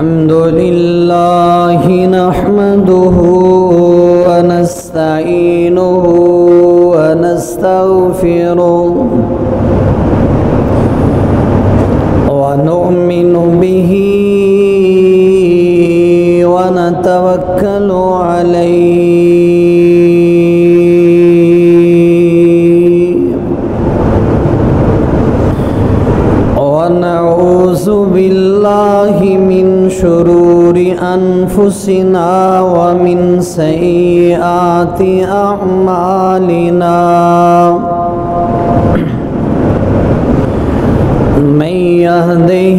الحمد لله نحمده ونستعينه ونستغفره ونؤمن به ونتوكل عليه ونعوذ بالله من شرور أنفسنا ومن سيئات أعمالنا من يهده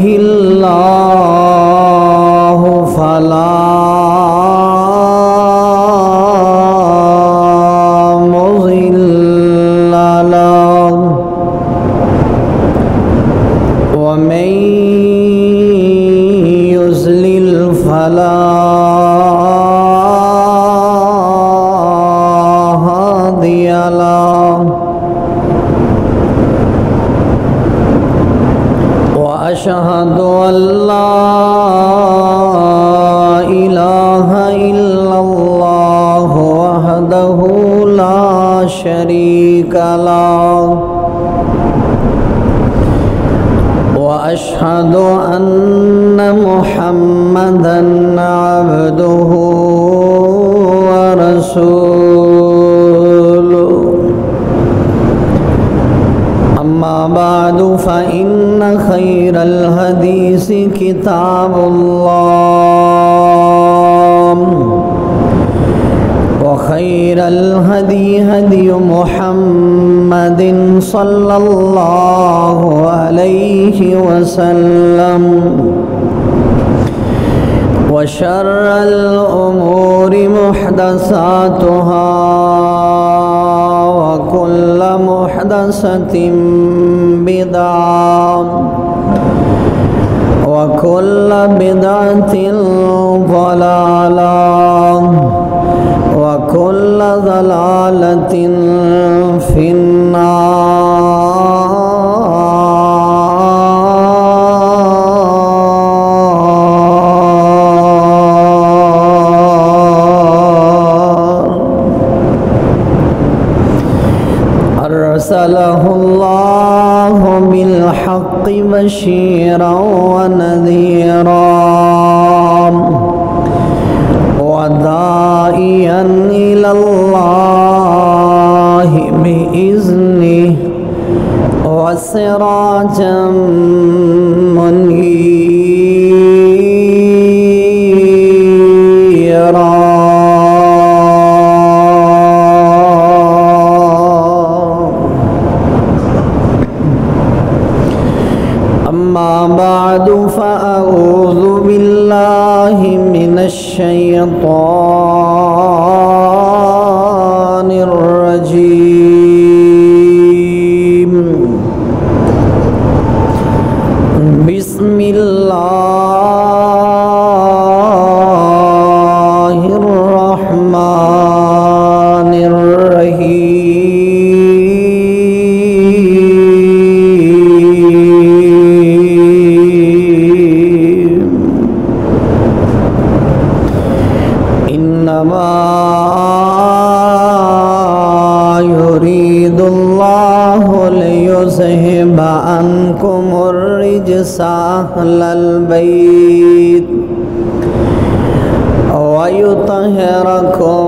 الله فلا مضل له ومن يضلل فلا هادي له وأشهد أن لا إله إلا الله وحده لا شريك له وأشهد أن محمدًا عبده ورسوله أما بعد فإن خير الحديث كتاب الله وخير الهدي هدي محمد صلى الله عليه وسلم وشر الأمور محدثاتها وكل محدثة بدعة وكل بدعة ضلالة وكل ضلالة في النار أرسله الله بالحق بشيرا ونذيرا وداعيا إلى الله بإذنه وسراجا منيرا أما بعد فأعوذ بالله من الشيطان الرجيم بسم الله الرحمن الرحيم إنما يريد الله ليذهب عنكم الرجس أهل البيت ويطهركم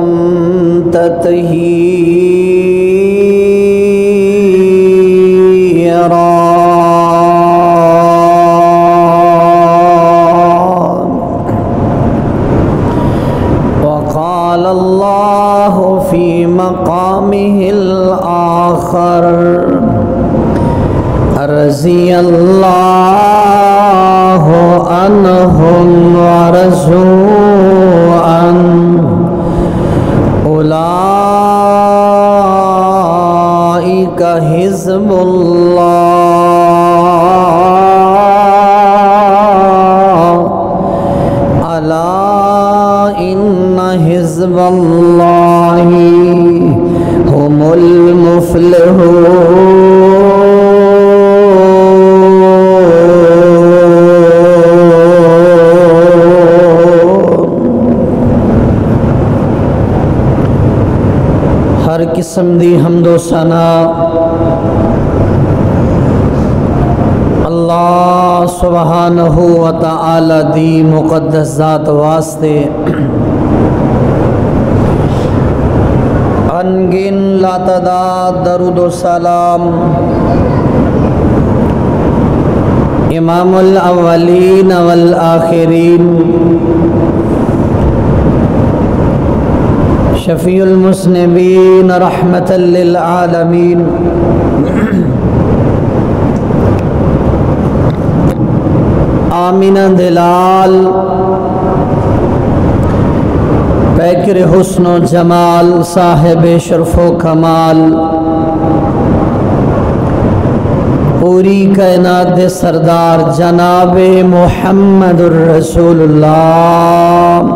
تطهيرا وقال الله في مقامه الآخر رضي الله عنهم ورضوا عنه أولئك حزب الله ألا إن حزب الله هم المفلحون قسم دی حمد و ثنا اللہ سبحانہ و تعالی دی مقدس ذات واسطے انگن لاتعداد درود و سلام امام الاولین والآخرین شفیع المذنبین رحمت للعالمین آمینہ دلال پیکر حسن و جمال صاحب شرف و کمال پوری کائنات دے سردار جناب محمد الرسول اللہ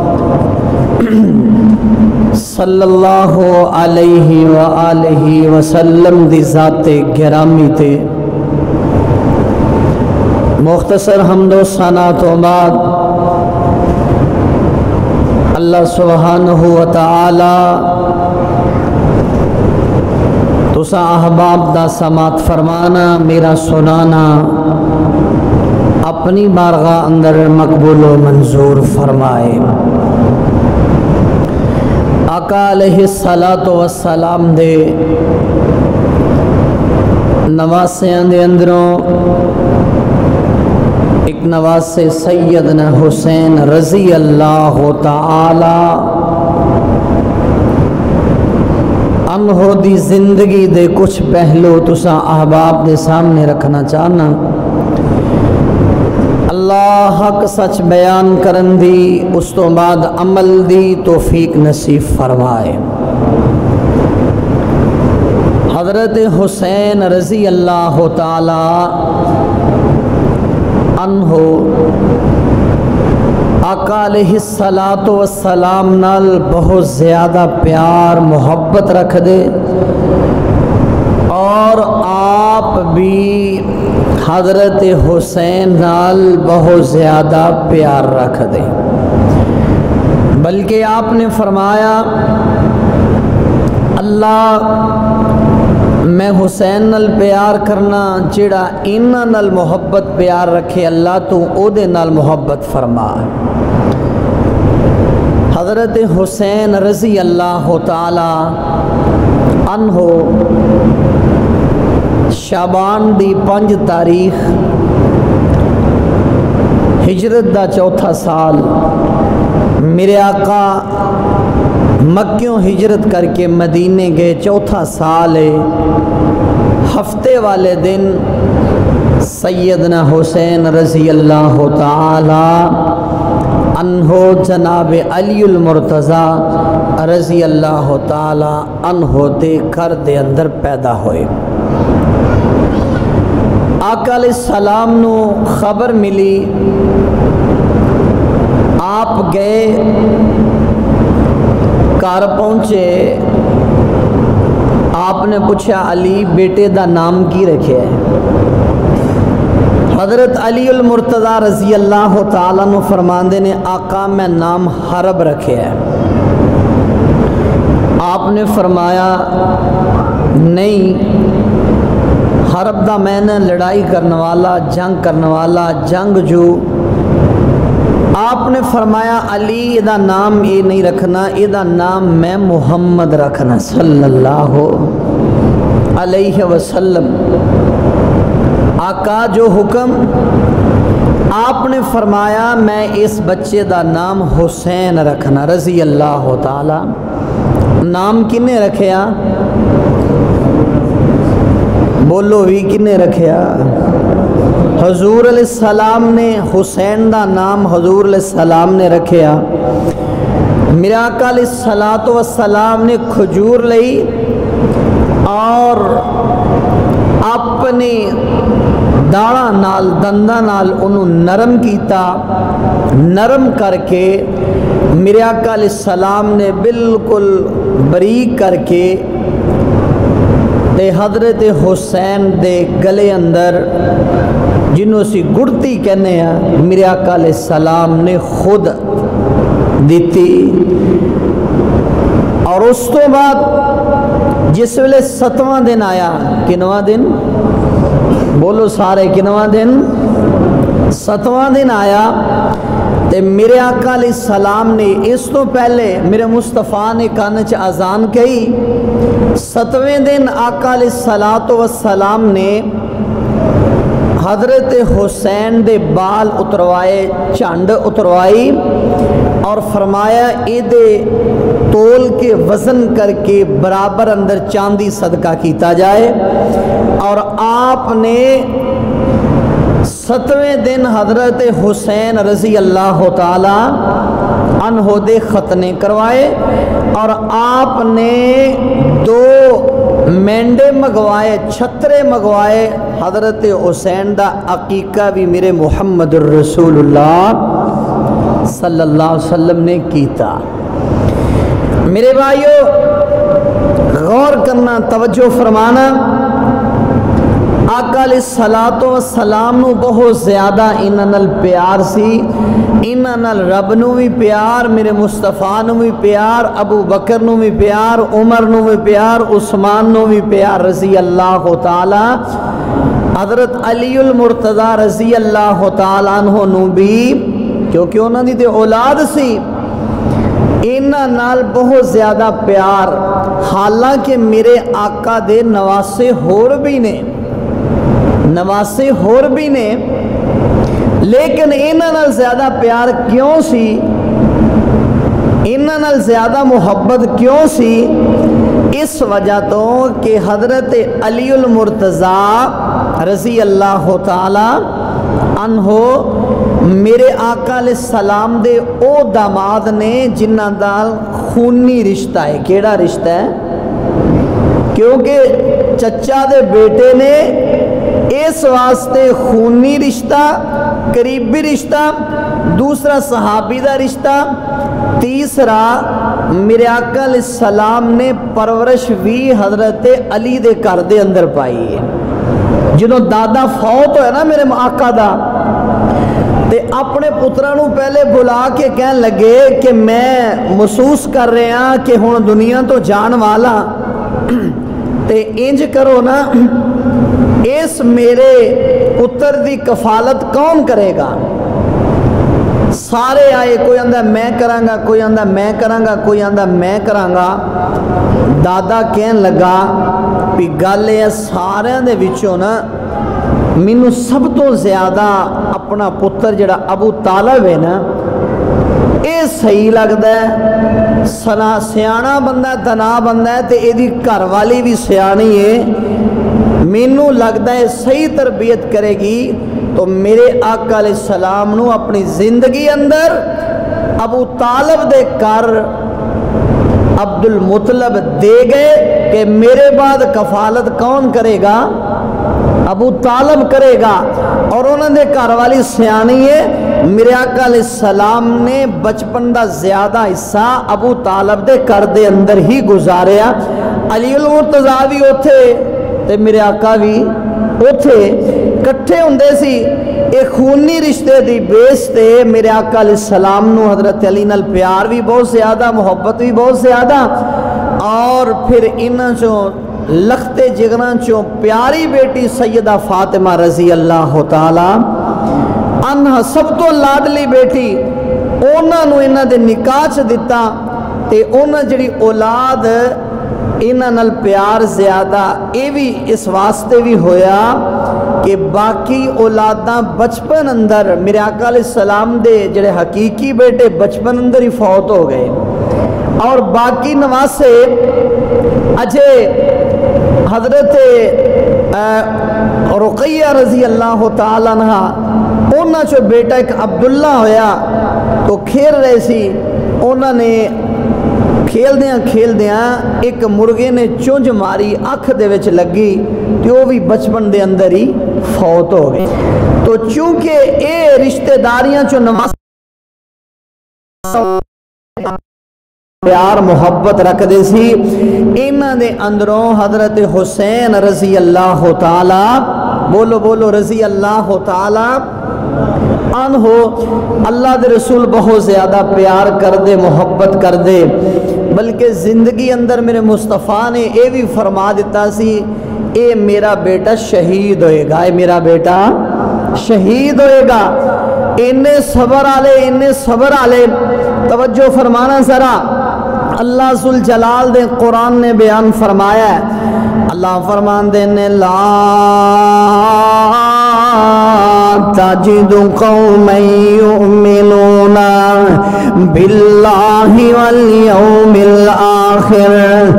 صلی اللہ علیہ وآلہ وسلم دی ذات گرامی تے مختصر حمد و ثنا تو بعد اللہ سبحانہ و تعالی تسا احباب دا سماعت فرمانا میرا سنانا اپنی بارگاہ اندر مقبول و منظور فرمائے آقا علیہ السلام دے نواسیاں دے اندروں ایک نواسے سیدنا حسین رضی اللہ تعالی عنہ دی زندگی دے کچھ پہلو تسا احباب دے سامنے رکھنا چاہنا اللہ حق سچ بیان کرن دی اس تو بعد عمل دی توفیق نصیب فرمائے حضرت حسین رضی اللہ تعالی عنہ آقا علیہ السلام نال بہت زیادہ پیار محبت رکھ دے اور آپ بھی حضرت حسین نال بہت زیادہ پیار رکھ دے بلکہ آپ نے فرمایا اللہ میں حسین نال پیار کرنا جڑا انہاں نال محبت پیار رکھے اللہ تو او دے نال محبت فرما حضرت حسین رضی اللہ تعالی عنہ شعبان دی 5 تاریخ ہجرت دا 4تھا سال میرے آقا مکیوں ہجرت کر کے مدینے گئے 4تھا سال ہے ہفتے والے دن سیدنا حسین رضی اللہ تعالی عنہ جناب علی المرتضی رضی اللہ تعالی عنہ دے گھر دے اندر پیدا ہوئے آقا علیہ السلام نو خبر ملی آپ گئے گھر پہنچے آپ نے پوچھا علی بیٹے دا نام کی رکھے حضرت علی المرتضی رضی اللہ تعالیٰ عنہ فرماندے نے آقا میں نام حرب رکھے ہے آپ نے فرمایا نہیں حرب دا میں نے لڑائی کرنے والا جنگ کرنے والا جنگ جو آپ نے فرمایا علی ادا نام یہ نہیں رکھنا ادا نام میں محمد رکھنا صلی اللہ علیہ وسلم آقا جو حکم آپ نے فرمایا میں اس بچے دا نام حسین رکھنا رضی اللہ تعالی نام کنے رکھیا بولو بھی کنے رکھیا حضور علیہ السلام نے حسین دا نام حضور علیہ السلام نے رکھیا میرے آقا علیہ السلام نے کھجور لئی اور اپنے داڑا نال دندہ نال انہوں نرم کیتا نرم کر کے میرے آقا علیہ السلام نے بالکل بریک کر کے تے حضرت حسین دے گلے اندر جنہوں سی گڑتی کہنے ہیں میرے آقا علیہ السلام نے خود دیتی اور اس تو بعد جس ویلے 7واں دن آیا، کنواں دن بولو سارے، کنواں دن؟ 7واں دن آیا تے میرے آقا علیہ السلام نے اس تو پہلے میرے مصطفیٰ نے کان چ اذان کہی۔ 7ویں دن آقا علیہ السلام نے حضرت حسین دے بال اتروائے، چانڈ اتروائی اور فرمایا اے دے تول کے وزن کر کے برابر اندر چاندی صدقہ کیتا جائے، اور آپ نے 7ویں دن حضرت حسین رضی اللہ تعالی عنہ دے ختنے کروائے، اور آپ نے 2 مینڈے مگوائے، چھترے مگوائے، حضرت حسین دا عقیقہ بھی میرے محمد الرسول اللہ صلی اللہ علیہ وسلم نے کیتا۔ میرے بھائیو غور کرنا، توجہ فرمانا، آقا علیہ السلام نو بہت زیادہ انہاں نال پیار سی، انہاں نال رب نو بھی پیار، میرے مصطفیٰ نو بھی پیار، ابو بکر نو بھی پیار، عمر نو بھی پیار، عثمان نو بھی پیار رضی اللہ تعالی، حضرت علی المرتضی رضی اللہ تعالی عنہ نو بھی، کیونکہ انہاں دی تے اولاد سی، انہاں نال بہت زیادہ پیار۔ حالانکہ میرے آقا دے نواسے ہور بھی نے، نواسے ہور بھی نے، لیکن انہاں نال زیادہ پیار کیوں سی، انہاں نال زیادہ محبت کیوں سی؟ اس وجہ تو کہ حضرت علی المرتضی رضی اللہ تعالی عنہ میرے آقا علیہ السلام دے او داماد نے جنہ دال خونی رشتہ ہے۔ کیڑا رشتہ ہے؟ کیونکہ چچا دے بیٹے نے اس واسطے خونی رشتہ، قریبی رشتہ، دوسرا صحابی دا رشتہ، تیسرا میرے آقا علیہ السلام نے پرورش بھی حضرت علی دے گھر دے اندر پائی ہے۔ جنہوں دادا فوت ہوئے نا میرے آقا دا، تے اپنے پترانو پہلے بلا کے کہن لگے کہ میں محسوس کر رہے ہیں کہ ہن دنیا تو جان والا، تے انج کرو نا، اس میرے پتر دی کفالت کون کرے گا؟ سارے آئے، کوئی آندہ میں کرانگا، کوئی آندہ میں کرانگا، کوئی آندہ میں کرانگا۔ دادا کہن لگا بھی گالے سارے دے وچوں نا مینوں سب تو زیادہ اپنا پتر جڑا ابو طالب ہے نا، اے صحیح لگدا ہے، سیانا بندہ دنا بندہ ہے، تے ایدی گھر والی بھی سیانی ہے، مینوں لگدا ہے صحیح تربیت کرے گی، تو میرے آقا علیہ السلام نو اپنی زندگی اندر ابو طالب دے کر عبد المطلب دے گئے کہ میرے بعد کفالت کون کرے گا؟ ابو طالب کرے گا، اور انہوں نے گھر والی سیانی ہے۔ میرے آقا علیہ السلام نے بچپن دا زیادہ حصہ ابو طالب دے گھر دے اندر ہی گزاریا۔ علی المرتضی بھی اوتھے تے میرے آقا بھی اوتھے کٹھے ہوندے سی۔ ایک خونی رشتے دی بیس تے میرے آقا علیہ السلام نو حضرت علی نال پیار بھی بہت زیادہ، محبت بھی بہت زیادہ، اور پھر انہاں چوں لختے جگراں چوں پیاری بیٹی سیدہ فاطمہ رضی اللہ تعالی عنہ سب تو لاڈلی بیٹی، انہاں نو انہاں دے نکاح چ دتا، تے انہاں جڑی اولاد انہاں نال پیار زیادہ، اے بھی اس واسطے بھی ہویا کہ باقی اولاداں بچپن اندر میرے آقا علیہ السلام دے جڑے حقیقی بیٹے بچپن اندر ہی فوت ہو گئے، اور باقی نواسے اجے حضرت رقیہ رضی اللہ تعالیٰ عنہ انہاں چو بیٹا ایک عبداللہ ہویا، تو کھیل رہے سی، انہاں نے کھیل دیاں ایک مرغے نے چونج ماری، اکھ دے وچ لگی، تو وہ بھی بچپن دے اندر ہی فوت ہو گئے۔ تو چونکہ اے رشتہ داریاں چو نواز پیار محبت رکھ دے سی، انہاں دے اندروں حضرت حسین رضی اللہ تعالی، بولو بولو رضی اللہ تعالی ان ہو اللہ دے رسول بہت زیادہ پیار کر دے محبت کر دے بلکہ زندگی اندر میرے مصطفیٰ نے اے بھی فرما دیتا سی اے میرا بیٹا شہید ہوئے گا اے میرا بیٹا شہید ہوئے گا انہیں صبر آلے توجہ فرمانا ذرا اللہ ذوالجلال دے قرآن نے بیان فرمایا ہے اللہ فرمان دینے لا تجد قوما یؤمنون باللہ والیوم الآخر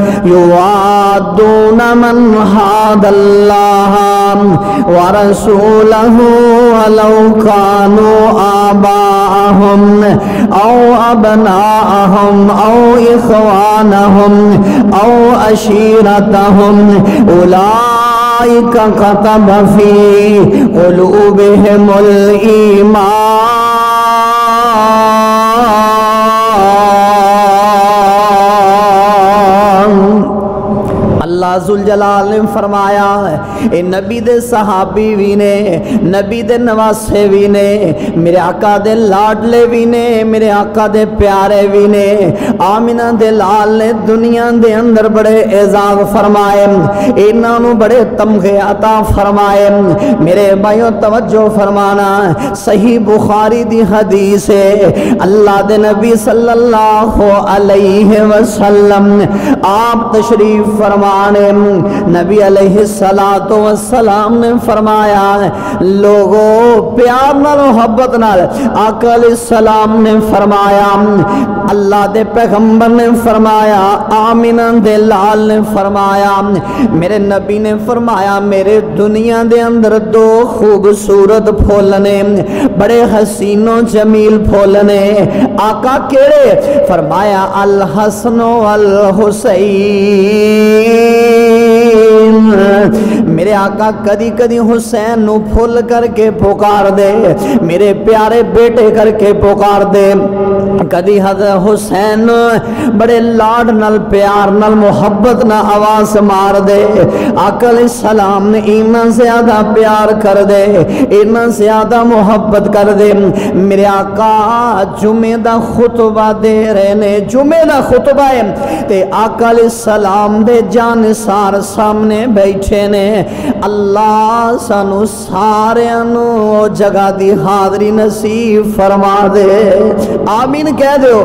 یوادون من حاد اللہ ورسولہ ولو کانوا آباءہم او ابناءہم او اخوانہم او عشیرتہم اولئک كتب في قلوبهم الإيمان اللہ ذوالجلال نے فرمایا اے نبی دے صحابی بھی نے نبی دے نواسے بھی نے میرے آقا دے لاڈلے بھی نے میرے آقا دے پیارے بھی نے آمینہ دے لال نے دنیا دے اندر بڑے اعزاز فرمائے انہوں بڑے تمغے عطا فرمائے میرے بھائیوں توجہ فرمانا صحیح بخاری دی حدیث ہے اللہ دے نبی صلی اللہ علیہ وسلم آپ تشریف فرمانے نبی علیہ السلام نے فرمایا لوگوں پیار نال محبت نال آقا علیہ السلام نے فرمایا اللہ دے پیغمبر نے فرمایا آمینہ دے لال نے فرمایا میرے نبی نے فرمایا میرے دنیا دے اندر دو خوبصورت پھولنے بڑے حسین و جمیل پھولنے آقا کیڑے فرمایا الحسن والحسین میرے آقا کدی کدی حسین نو پھول کر کے پکار دے میرے پیارے بیٹے کر کے پکار دے کدی حضرت حسین بڑے لاڈ نال پیار نال محبت نہ آواز مار دے آقا علیہ السلام نے ایمان زیادہ پیار کر دے ایمان زیادہ محبت کر دے میرے آقا جمعہ دا خطبہ دے رہے نے جمعہ دا خطبہ ہے تے آقا علیہ السلام دے جانسار سامنے بیٹھے نے اللہ سانو سارے انو جگہ دی حاضری نصیب فرما دے آمین کہہ دیو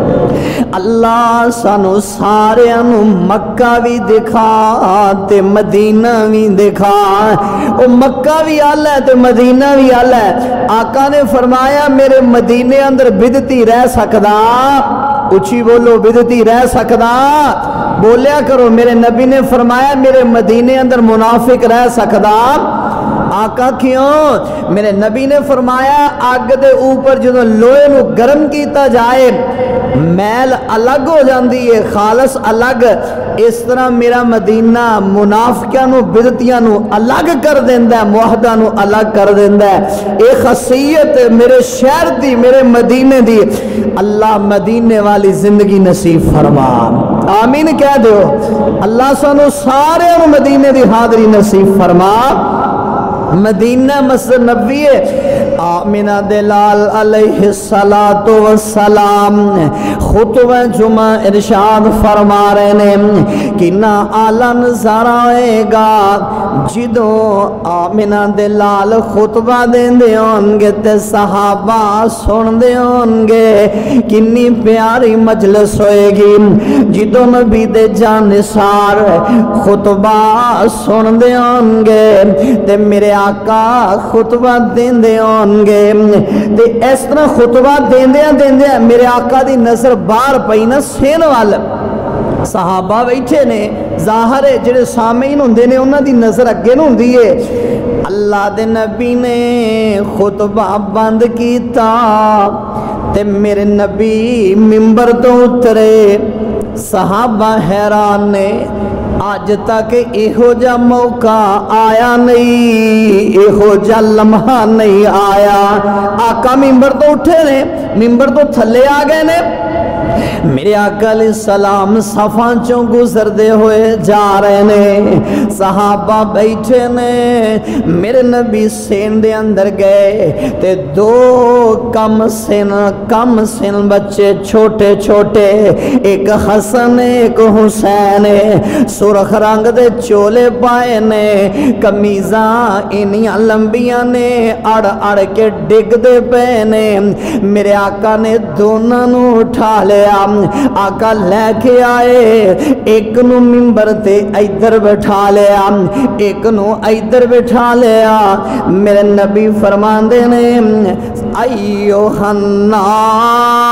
اللہ سانو سارے انو مکہ بھی دکھا تے مدینہ بھی دکھا او مکہ بھی آلہ ہے تے مدینہ بھی آلہ ہے آقا نے فرمایا میرے مدینے اندر بدتی رہ سکدا اچھی بولو بدتی رہ سکدا بولیا کرو میرے نبی نے فرمایا میرے مدینے اندر منافق رہ سکدا آقا کیوں میرے نبی نے فرمایا آگ دے اوپر جدو لوہے نو گرم کیتا جائے میل الگ ہو جاندی ہے خالص الگ اس طرح میرا مدینہ منافقیاں نو بدتیاں نو الگ کر دیندہ ہے موحدہ نو الگ کر دیندہ ہے ایک خاصیت میرے شہر دی میرے مدینے دی اللہ مدینے والی زندگی نصیب فرما آمین کہہ دیو اللہ سانو سارے مدینے دی حاضری نصیب فرما مدینہ مسجد نبوی آمینہ دلال علیہ السلام خطبہ جمعہ ارشاد فرما رہے نے کنا آلہ نظارہ ہوئے گا جدو آمینہ دلال خطبہ دیں دے ہونگے تے صحابہ سن دے ہونگے کنی پیاری مجلس ہوئے گی جدو نبی دے جانسار خطبہ سن دے ہونگے تے میرے آقا خطبہ دیں دے ہونگے تے اس طرح خطبہ دیں دے میرے آقا دی نظر بار پئی نا سین وال صحابہ بیٹھے نے ظاہر ہے جڑے سامعین ہوندے نے انہاں دی نظر اگے نوں ہوندی ہے اللہ دے نبی نے خطبہ بند کیتا تے میرے نبی منبر تو اترے صحابہ حیران نے آج تک ایہو جا موقع آیا نہیں ایہو جا لمحہ نہیں آیا آقا منبر تو اٹھے نے منبر تو تھلے آ گئے نے میرے آقا علیہ السلام صفاں چوں گزر دے ہوئے جا رہے نے، صحابہ بیٹھے نے، میرے نبی سین دے اندر گئے تے دو کم سن بچے چھوٹے چھوٹے، ایک حسن ایک حسین، سرخ رنگ دے چولے پائے نے، کمیزاں انیاں لمبیاں نے، اڑ اڑ کے ڈگ دے پے نے۔ میرے آقا نے دونوں نو اٹھا لیا، آقا لے کے آئے، ایک نو منبر تے ادھر بٹھا لیا، ایک نو ادھر بٹھا لیا۔ میرے نبی فرماندے نے ایوہ الناس،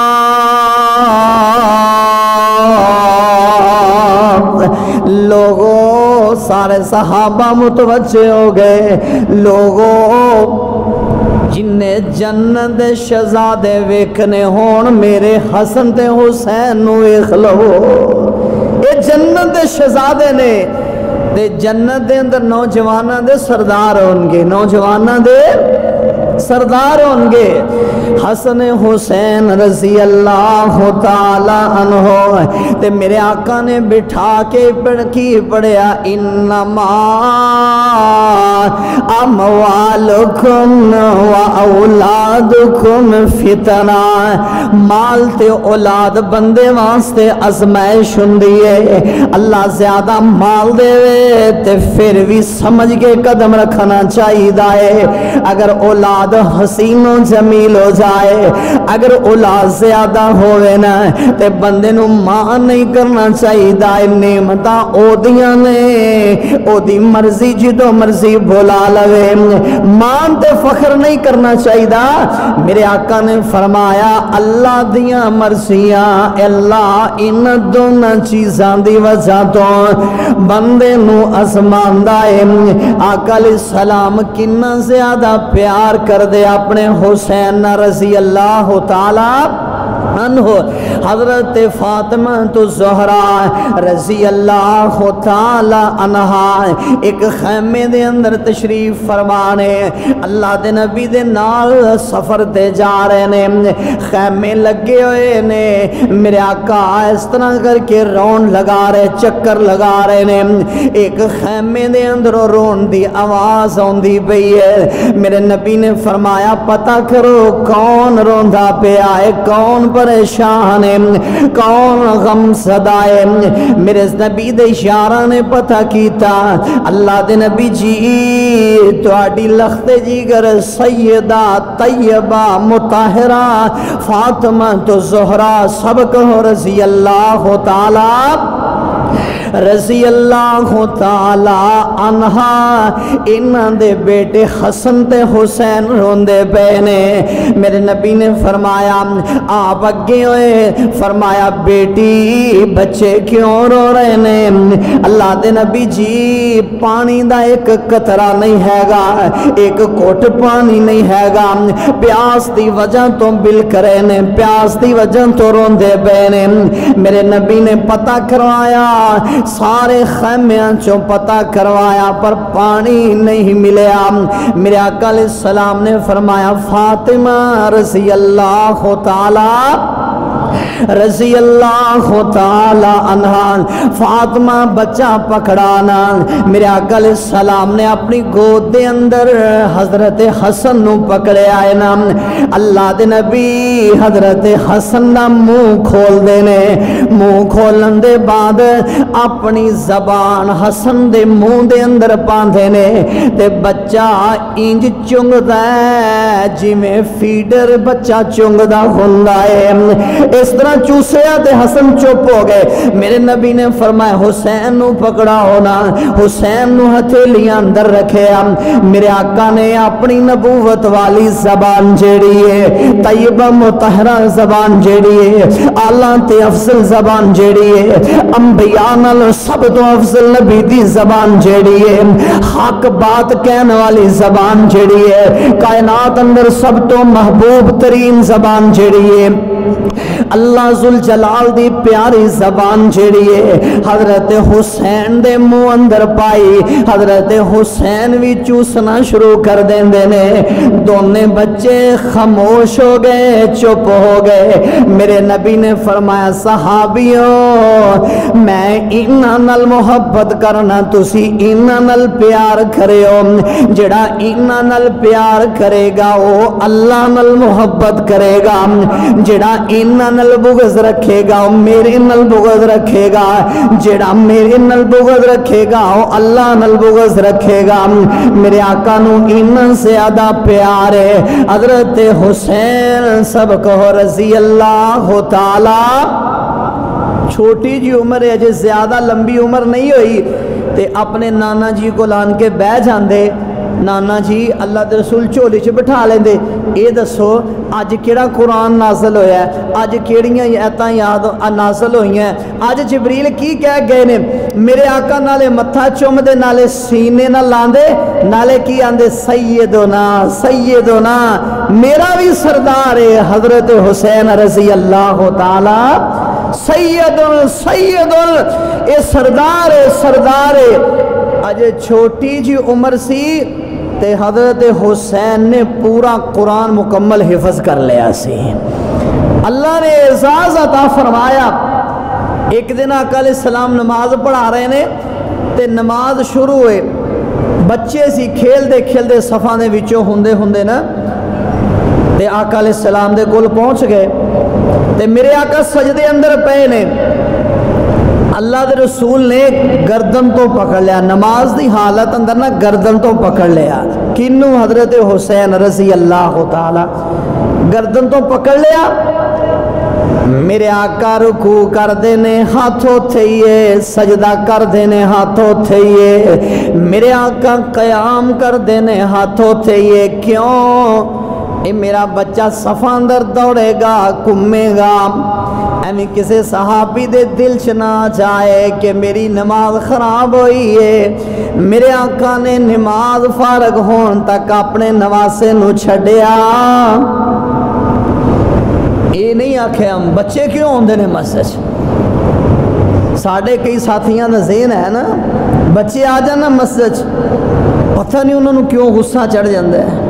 لوگوں، سارے صحابہ متوجہ ہو گئے، لوگوں جنہیں جنت شہزادے ویکھنے ہون میرے حسن تے حسین نو ویکھ لو۔ اے جنت شہزادے نے تے جنت دے اندر نوجواناں دے سردار ہونگے، نوجواناں دے سردار ہونگے۔ حسن حسین رضی اللہ تعالی عنہ تے میرے آقا نے بٹھا کے پڑھیا انما اموالکم و اولادکم فتنہ، مال تے اولاد بندے واسطے آزمائش ہوندی ہے۔ اللہ زیادہ مال دے تے پھر بھی سمجھ کے قدم رکھنا چاہیے۔ اگر اولاد حسین و جمیل ہو جائے، اگر اولاد زیادہ ہوئے نا تے بندے نو ماں نہیں کرنا چاہیے، نعمتاں او دیاں نے، او دی مرضی جدو مرضی بھولا لوے، ماں تے فخر نہیں کرنا چاہیے۔ میرے آقا نے فرمایا اللہ دیاں مرضیاں، اللہ ان دونوں چیزاں دی وجہ تو بندے نو آزماندا ہے۔ آقا علیہ السلام کنا زیادہ پیار کر دے اپنے حسین رضی اللہ تعالی عنہ۔ حضرت فاطمہ تو زہرا رضی اللہ تعالی عنہا ایک خیمے دے اندر تشریف فرمانے، اللہ دے نبی دے نال سفر تے جا رہے نے، خیمے لگے ہوئے نے، میرے آقا اس طرح کر کے رون لگا رہے، چکر لگا رہے نے، ایک خیمے دے اندر رون دی آواز آندی پئی ہے۔ میرے نبی نے فرمایا پتہ کرو کون روندا پیا ہے، کون پریشان ہے، کون غم زدہ ہے۔ میرے نبی دے اشارہ نے پتہ کیتا، اللہ دے نبی جی تواڈی لخت جگر سیدہ طیبہ مطہرہ فاطمہ تو زہرا سب کہو رضی اللہ تعالی رضی اللہ تعالی عنہا، انہاں دے بیٹے حسن تے حسین روندے پے نے۔ میرے نبی نے فرمایا آپ اگے ہوئے، فرمایا بیٹی بچے کیوں رو رہے نے؟ اللہ دے نبی جی پانی دا ایک قطرہ نہیں ہے گا، ایک کوٹ پانی نہیں ہے گا، پیاس دی وجہ تو بل کرے نے، پیاس دی وجہ تو روندے پے نے۔ میرے نبی نے پتہ کروایا، سارے خیمیاں چوں پتہ کروایا پر پانی نہیں ملیا۔ میرے آقا علیہ السلام نے فرمایا فاطمہ رضی اللہ تعالی رضی اللہ تعالی عنہ، فاطمہ بچہ پکڑانا۔ میرے آقا علیہ السلام نے اپنی گود دے اندر حضرت حسن نو پکڑے آئے نا، اللہ دے نبی حضرت حسن دا منہ کھول دینے، منہ کھولن دے بعد اپنی زبان حسن دے منہ دے اندر پاندے نے تے بچہ انج چنگ دا جی میں فیڈر بچہ چنگ دا ہوندا ہے، اس طرح چوسیا تے حسن چپ ہو گئے۔ میرے نبی نے فرمایا حسین نو پکڑا ہونا، حسین نو ہتھیلیاں اندر رکھیا۔ میرے آقا نے اپنی نبوت والی زبان جیڑی ہے، طیبہ مطہرہ زبان جیڑی ہے، اعلیٰ تے افضل زبان جیڑی ہے، انبیاء نال سب تو افضل نبی دی زبان جیڑی ہے، حق بات کہنے والی زبان جیڑی ہے، کائنات اندر سب تو محبوب ترین زبان جیڑی ہے، اللہ ذل جلال دی پیاری زبان جیڑی ہے حضرت حسین دے منہ اندر پائی، حضرت حسین بھی چوسنا شروع کر دین دینے، دونے بچے خاموش ہو گئے، چپ ہو گئے۔ میرے نبی نے فرمایا صحابیوں میں انہاں نال محبت کرنا، تسی انہاں نال پیار کرے ہو، جڑا انہاں نال پیار کرے گا وہ اللہ نال محبت کرے گا، جڑا انہاں نال بغض رکھے گا وہ میرے نال بغض رکھے گا، جڑا میرے نال بغض رکھے گا وہ اللہ نال بغض رکھے گا۔ میرے آقا نو انہاں سے زیادہ پیار ہے۔ حضرت حسین سب کہو رضی اللہ تعالی، چھوٹی جی عمر ہے، جے زیادہ لمبی عمر نہیں ہوئی تے اپنے نانا جی کو لان کے بہ جاندے، نانا جی اللہ دے رسول چولی چ بٹھا لیندے، اے دسو آج کیڑا قرآن نازل ہویا ہے، آج کیڑیاں ایتاں یاد نازل ہوئی ہیں، آج جبریل کی کہہ گئے نے، میرے آقا نالے متھا چوم دے، نالے سینے نہ لاندے، نالے کی آندے سیدنا سیدنا میرا بھی سردار ہے حضرت حسین رضی اللہ تعالی سید سید اے سردار ہے سردار ہے۔ آج چھوٹی جی عمر سی تے حضرت حسین نے پورا قرآن مکمل حفظ کر لیا سی، اللہ نے اعزاز عطا فرمایا۔ ایک دن آقا علیہ السلام نماز پڑھا رہے نے تے نماز شروع ہوئے، بچے سی کھیل دے صفاں دے وچوں ہوندے نا تے آقا علیہ السلام دے کول پہنچ گئے تے میرے آقا سجدے اندر پے نے، اللہ دے رسول نے گردن تو پکڑ لیا، نماز دی حالت اندر نا گردن تو پکڑ لیا، کنو حضرت حسین رضی اللہ تعالی گردن تو پکڑ لیا۔ میرے آقا رکوع کر دینے ہاتھوں تھئیے، سجدہ کر دینے ہاتھوں تھئیے، میرے آقا قیام کر دینے ہاتھوں تھئیے، کیوں؟ اے میرا بچہ صفاں اندر دوڑے گا کمے گا، ایمی کسے صحابی دے دل چنا جائے کہ میری نماز خراب ہوئی ہے۔ میرے آقا نے نماز فارغ ہون تک اپنے نواسے نو چھڑیا، یہ نہیں آکھے ہم بچے کیوں ہوندے نے مسجد، ساڑھے کئی ساتھیاں دا ذہن ہے نا، بچے آ جانا مسجد پتہ نہیں انہوں نے کیوں غصہ چڑھ جاندے ہیں۔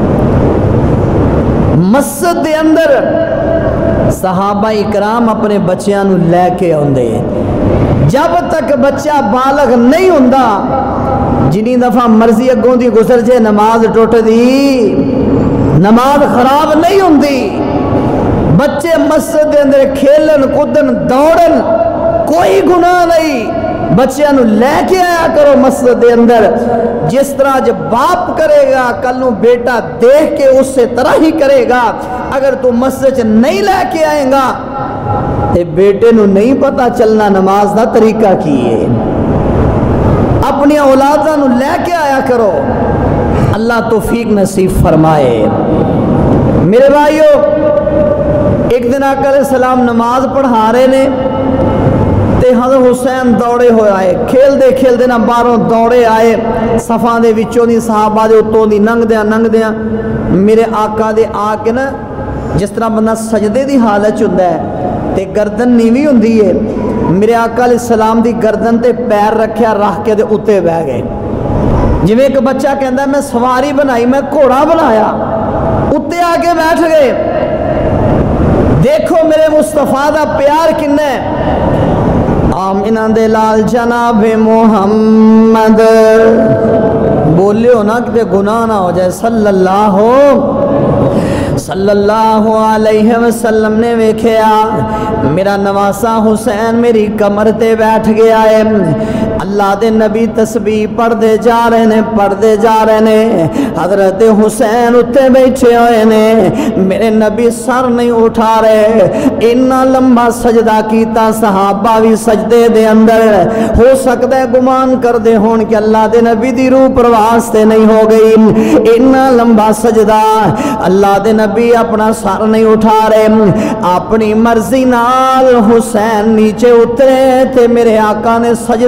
مسجد دے اندر صحابہ اکرام اپنے بچیاں نو لے کے ہوندے، جب تک بچہ بالغ نہیں ہوندا جنی دفعہ مرضی اگوں دی گزر جے نماز ٹوٹ دی، نماز خراب نہیں ہوندی۔ بچے مسجد دے اندر کھیلن کودن دوڑن کوئی گناہ نہیں، بچیاں نو لے کے آیا کرو مسجد دے اندر، جس طرح جب باپ کرے گا کل نو بیٹا دیکھ کے اس سے طرح ہی کرے گا۔ اگر تو مسجد نہیں لے کے آئیں گا تے بیٹے نو نہیں پتا چلنا نماز دا طریقہ کی ہے۔ اپنی اولاداں نو لے کے آیا کرو، اللہ توفیق نصیب فرمائے۔ میرے بھائیو، ایک دن آقا علیہ السلام نماز پڑھا رہے نے تے حضرت حسین دوڑے ہوئے آئے، کھیل دے نا باہروں دوڑے آئے، صفاں دے وچوں دی صحابہ دے اتوں دی ننگ دیاں میرے آقا دے آ کے نا، جس طرح بندہ سجدے دی حالت چندہ ہے تے گردن نیوی ہوندی ہے، میرے آقا علیہ السلام دی گردن تے پیر رکھیا، رکھ کے دے اتے بہ گئے، جویں ایک بچہ کہندا ہے میں سواری بنائی، میں گھوڑا بنایا، اتے آ کے بیٹھ گئے۔ دیکھو میرے مصطفیٰ دا پیار کنا ہے، آمینہ دے لال جناب محمد، بولے ہو نا کہ گناہ نہ ہو جائے، صلی اللہ علیہ وسلم نے ویکھیا میرا نواسا حسین میری کمر تے بیٹھ گیا ہے، اللہ دے نبی تسبیح پڑھ دے جا رہے نے، حضرت حسین اتے بیٹھے ہوئے نے، میرے نبی سر نہیں اٹھا رہے، اتنا لمبا سجدہ کیتا، صحابہ بھی سجدے دے اندر، ہو سکتا ہے گمان کر دے ہون کہ اللہ دے نبی دی روح پرواز تے نہیں ہو گئی، اتنا لمبا سجدہ، اللہ دے نبی اپنا سر نہیں اٹھا رہے، اپنی مرضی نال حسین نیچے اترے تے میرے آقا نے سجدے تو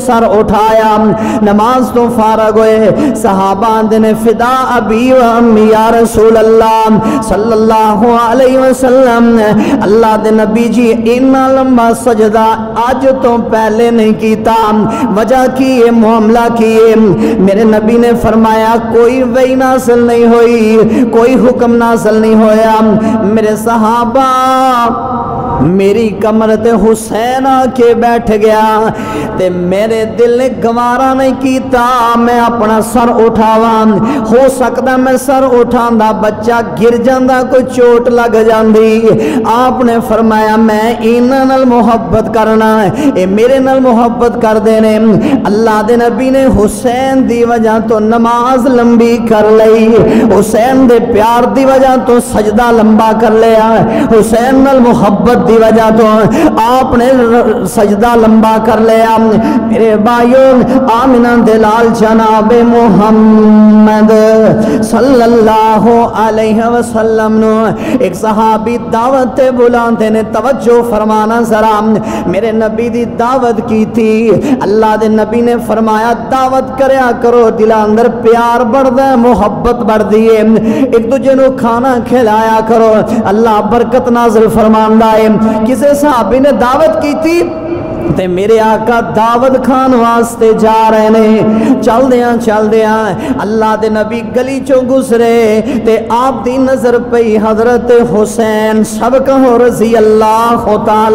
سر اٹھایا نماز تو فارغ ہوئے صحابہ آندے نے فدا ابی و امی یا رسول اللہ صلی اللہ علیہ وسلم اللہ دے نبی جی اتنا لمبا سجدہ آج تو پہلے نہیں کیتا وجہ کی ہے معاملہ کی ہے میرے نبی نے فرمایا کوئی وحی نازل نہیں ہوئی کوئی حکم نازل نہیں ہویا میرے صحابہ میری کمر تے حسین آ کے بیٹھ گیا تے میرے دل نے گوارا نہیں کیتا میں اپنا سر اٹھاواں ہو سکتا میں سر اٹھاندا بچہ گر جاندا کوئی چوٹ لگ جاندی آپ نے فرمایا میں انہاں نال محبت کرنا اے میرے نال محبت کر دینے اللہ دے نبی نے حسین دی وجہ تو نماز لمبی کر لئی حسین دے پیار دی وجہ تو سجدہ لمبا کر لیا حسین نال محبت دی وجہ تو آپ نے سجدہ لمبا کر لیا میرے بھائیوں آمنہ دلال جناب محمد صلی اللہ علیہ وسلم نو ایک صحابی دعوت بلاندے نے توجہ فرمانا ذرا میرے نبی دی دعوت کی تھی اللہ دے نبی نے فرمایا دعوت کریا کرو دل اندر پیار بڑھ دے محبت بڑھ دیئے ایک دوجہ نو کھانا کھلایا کرو اللہ برکت نازل فرماندہ ہے کسے صحابی نے دعوت کی تھی تے میرے آقا دعوت کھان واسطے جا رہے نے چل دیاں اللہ دے نبی گلی چوں گزرے تے آپ دی نظر پئی حضرت حسین سب کہو رضی اللہ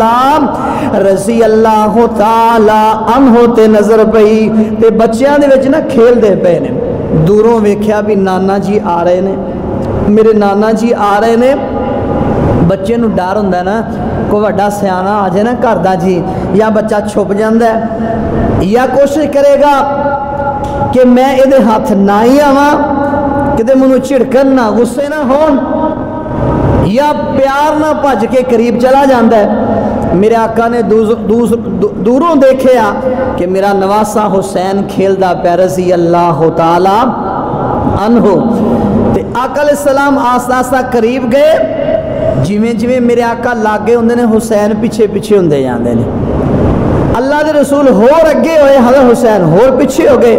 تعالی عنہ تے نظر پئی تے بچیاں دے وچ نہ کھیل دے پے نے دوروں ویکھیا بھی نانا جی آ رہے نے میرے نانا جی آ رہے نے بچے نو ڈر ہوندا ہے نا کوئی وڈا سیانا آ جائے نا گھر دا جی یا بچہ چھپ جاندا ہے یا کوشش کرے گا کہ میں ادھے ہاتھ نہ ہی آواں کدے منو چھڑکن نہ غصے نہ ہون یا پیار نہ بھج کے قریب چلا جاندا ہے میرے آقا نے دوروں دیکھیا کہ میرا نواسا حسین کھیلدا پیا رضی اللہ تعالی عنہ تے آقا علیہ السلام آستہ آستہ قریب گئے جویں میرے آقا لاگے ہوندے نے حسین پیچھے ہوندے جاندے نے اللہ دے رسول ہور اگے ہوئے حضرت حسین ہور پیچھے ہو گئے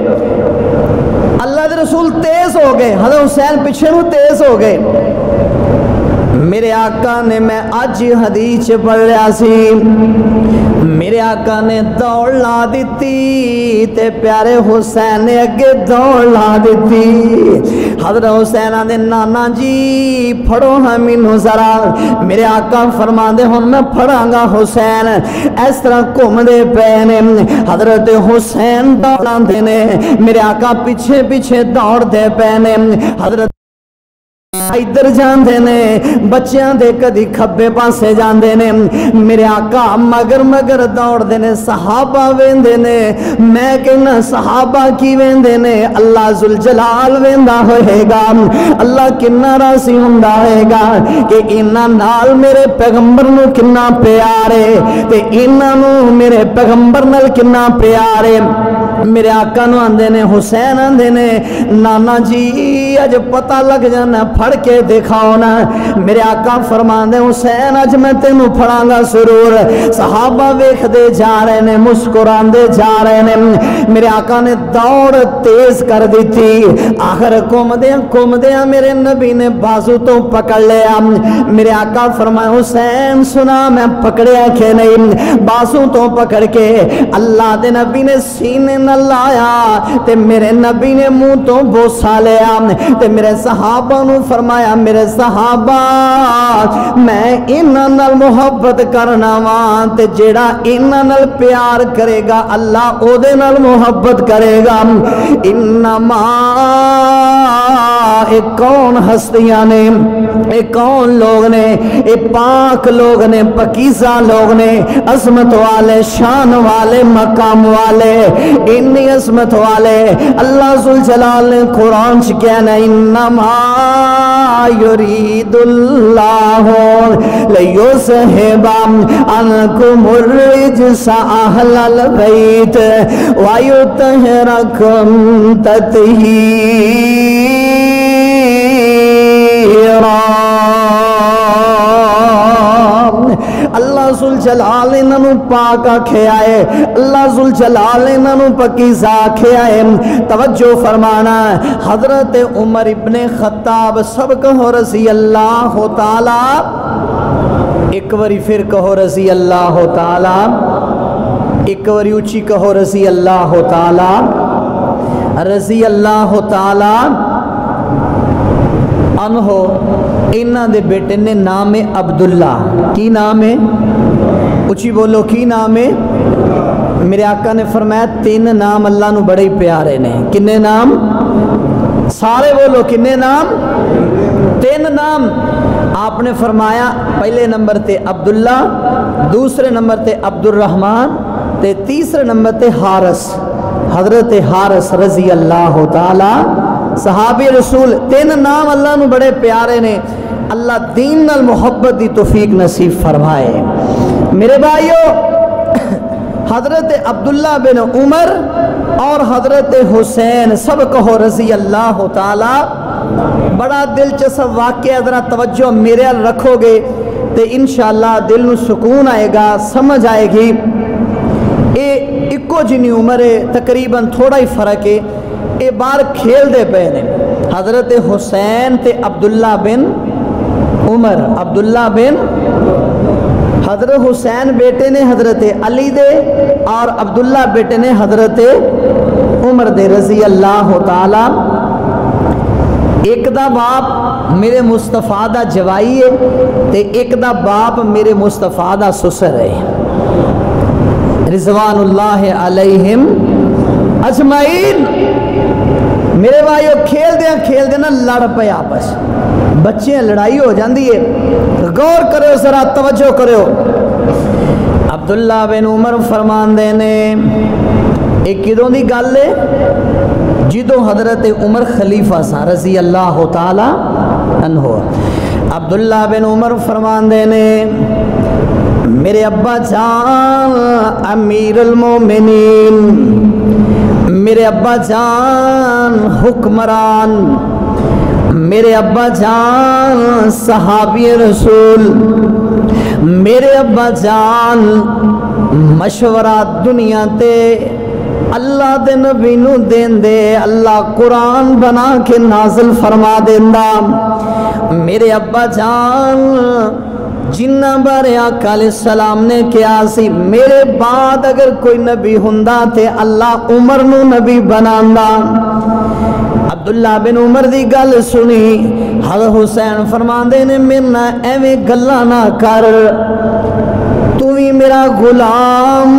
اللہ دے رسول تیز ہو گئے حضرت حسین پیچھے نو تیز ہو گئے میرے آقا نے میں آج حدیث پڑھ رہا سی میرے آقا نے دوڑ لا دیتی تے پیارے حسین نے اگے دوڑ لا دیتی حضرت حسین آدھے نانا جی پھڑو ہمیں ذرا میرے آقا فرما دے ہوں میں پھڑاں گا حسین اس طرح گھوم دے پینے حضرت حسین دوڑاں دینے میرے آقا پیچھے دوڑ دے پینے حضرت ادھر جاندے نے بچیاں دے کدی کھبے پاسے جاندے نے میرے آقا مگر دوڑ دے نے صحابہ ویندے نے میں کہنا صحابہ کی ویندے نے اللہ ذوالجلال ویندا ہوئے گا اللہ کنا راضی ہوندا ہوئے گا کہ انہاں نال میرے پیغمبر نو کنا پیارے تے انہاں نو میرے پیغمبر نال کنا پیارے میرے آقا نو آندے نے حسین آندے نے نانا جی اج پتہ لگ جانا پھڑ کے دکھاؤ نا میرے آقا فرمان دے حسین اج میں تینو پھڑاں گا ضرور صحابہ ویکھ دے جا رہے نے مسکران دے جا رہے نے میرے آقا نے دوڑ تیز کر دی تھی آخر کم دیا میرے نبی نے بازو تو پکڑ لیا میرے آقا فرمائے حسین سنا میں پکڑیا کہ نہیں بازو تو پکڑ کے اللہ دے نبی نے سینے نہ لایا تے میرے نبی نے منہ تو بوسا لیا تے میرے صحابہ نو فرمایا میرے صحابہ میں انہاں نال محبت کرنا وا تے جیڑا انہاں نال پیار کرے گا اللہ او دے نال محبت کرے گا انما اے کون ہستیاں نے اے کون لوگ نے اے پاک لوگ نے پاکیزہ لوگ نے عظمت والے شان والے مقام والے انی عظمت والے اللہ ذوالجلال نے قرآن سے کہنا انما یرید اللہ لیذہب عنکم الرجس اہل البیت ویطہرکم تطہیرا اللہ ذوالجلال انہوں پاک آکھیا ہے، اللہ ذوالجلال انہوں پاکیزہ آکھیا ہے۔ توجہ فرمانا، حضرت عمر ابن خطاب سب کہو رضی اللہ تعالی، ایک وری پھر کہو رضی اللہ تعالی، ایک وری اونچی کہو رضی اللہ تعالی، رضی اللہ تعالی عنہ۔ انہاں دے بیٹے نے نام ہے عبداللہ۔ کی نام ہے؟ اونچی بولو، کی نام ہے؟ میرے آقا نے فرمایا 3 نام اللہ نو بڑے پیارے نے۔ کنے نام؟ سارے بولو، کنے نام؟ 3 نام آپ نے فرمایا۔ پہلے نمبر تے عبداللہ، دوسرے نمبر تے عبد الرحمن، تے تیسرے نمبر تے حارث، حضرت حارث رضی اللہ تعالی صحابی رسول۔ 3 نام اللہ نو بڑے پیارے نے۔ اللہ دین نال محبت دی توفیق نصیب فرمائے۔ میرے بھائیو، حضرت عبداللہ بن عمر اور حضرت حسین سب کہو رضی اللہ تعالی۔ بڑا دلچسپ واقعہ، ذرا توجہ میرے ال رکھو گے تو انشاءاللہ دل نو سکون آئے گا، سمجھ آئے گی۔ اے اکو جنی عمر ہے، تقریباً تھوڑا ہی فرق ہے۔ اے بار کھیل دے پے نے حضرت حسین تے عبداللہ بن عمر۔ عبداللہ بن حضرت حسین بیٹے نے حضرت علی دے، اور عبداللہ بیٹے نے حضرت عمر دے رضی اللہ تعالی۔ ایک دا باپ میرے مصطفیٰ دا جوائی ہے تے ایک دا باپ میرے مصطفیٰ دا سسر ہے، رضوان اللہ علیہم اجمعین۔ میرے بھائیو، کھیل دیا نا لڑ پے آپس، بچے لڑائی ہو جاندی ہے۔ غور کرو ذرا، توجہ کرو۔ عبداللہ بن عمر فرمان دینے ایک کدوں دی گل ہے جدوں حضرت عمر خلیفہ سا رضی اللہ تعالی عنہ۔ عبداللہ بن عمر فرمان دینے میرے ابا جان امیر المومنین، میرے ابا جان حکمران، میرے ابا جان صحابی رسول، میرے ابا جان مشورہ دنیا تے اللہ دے نبی نو دین دے، اللہ قرآن بنا کے نازل فرما دیندہ۔ میرے ابا جان جنہ بارے آقا علیہ السلام نے کیا سی، میرے بعد اگر کوئی نبی ہندہ تھے اللہ عمر نو نبی بناندہ۔ عبداللہ بن عمر دی گل سنی، حضرت حسین فرماندے نے میرنا ایویں گلہ نہ کر، تو بھی میرا غلام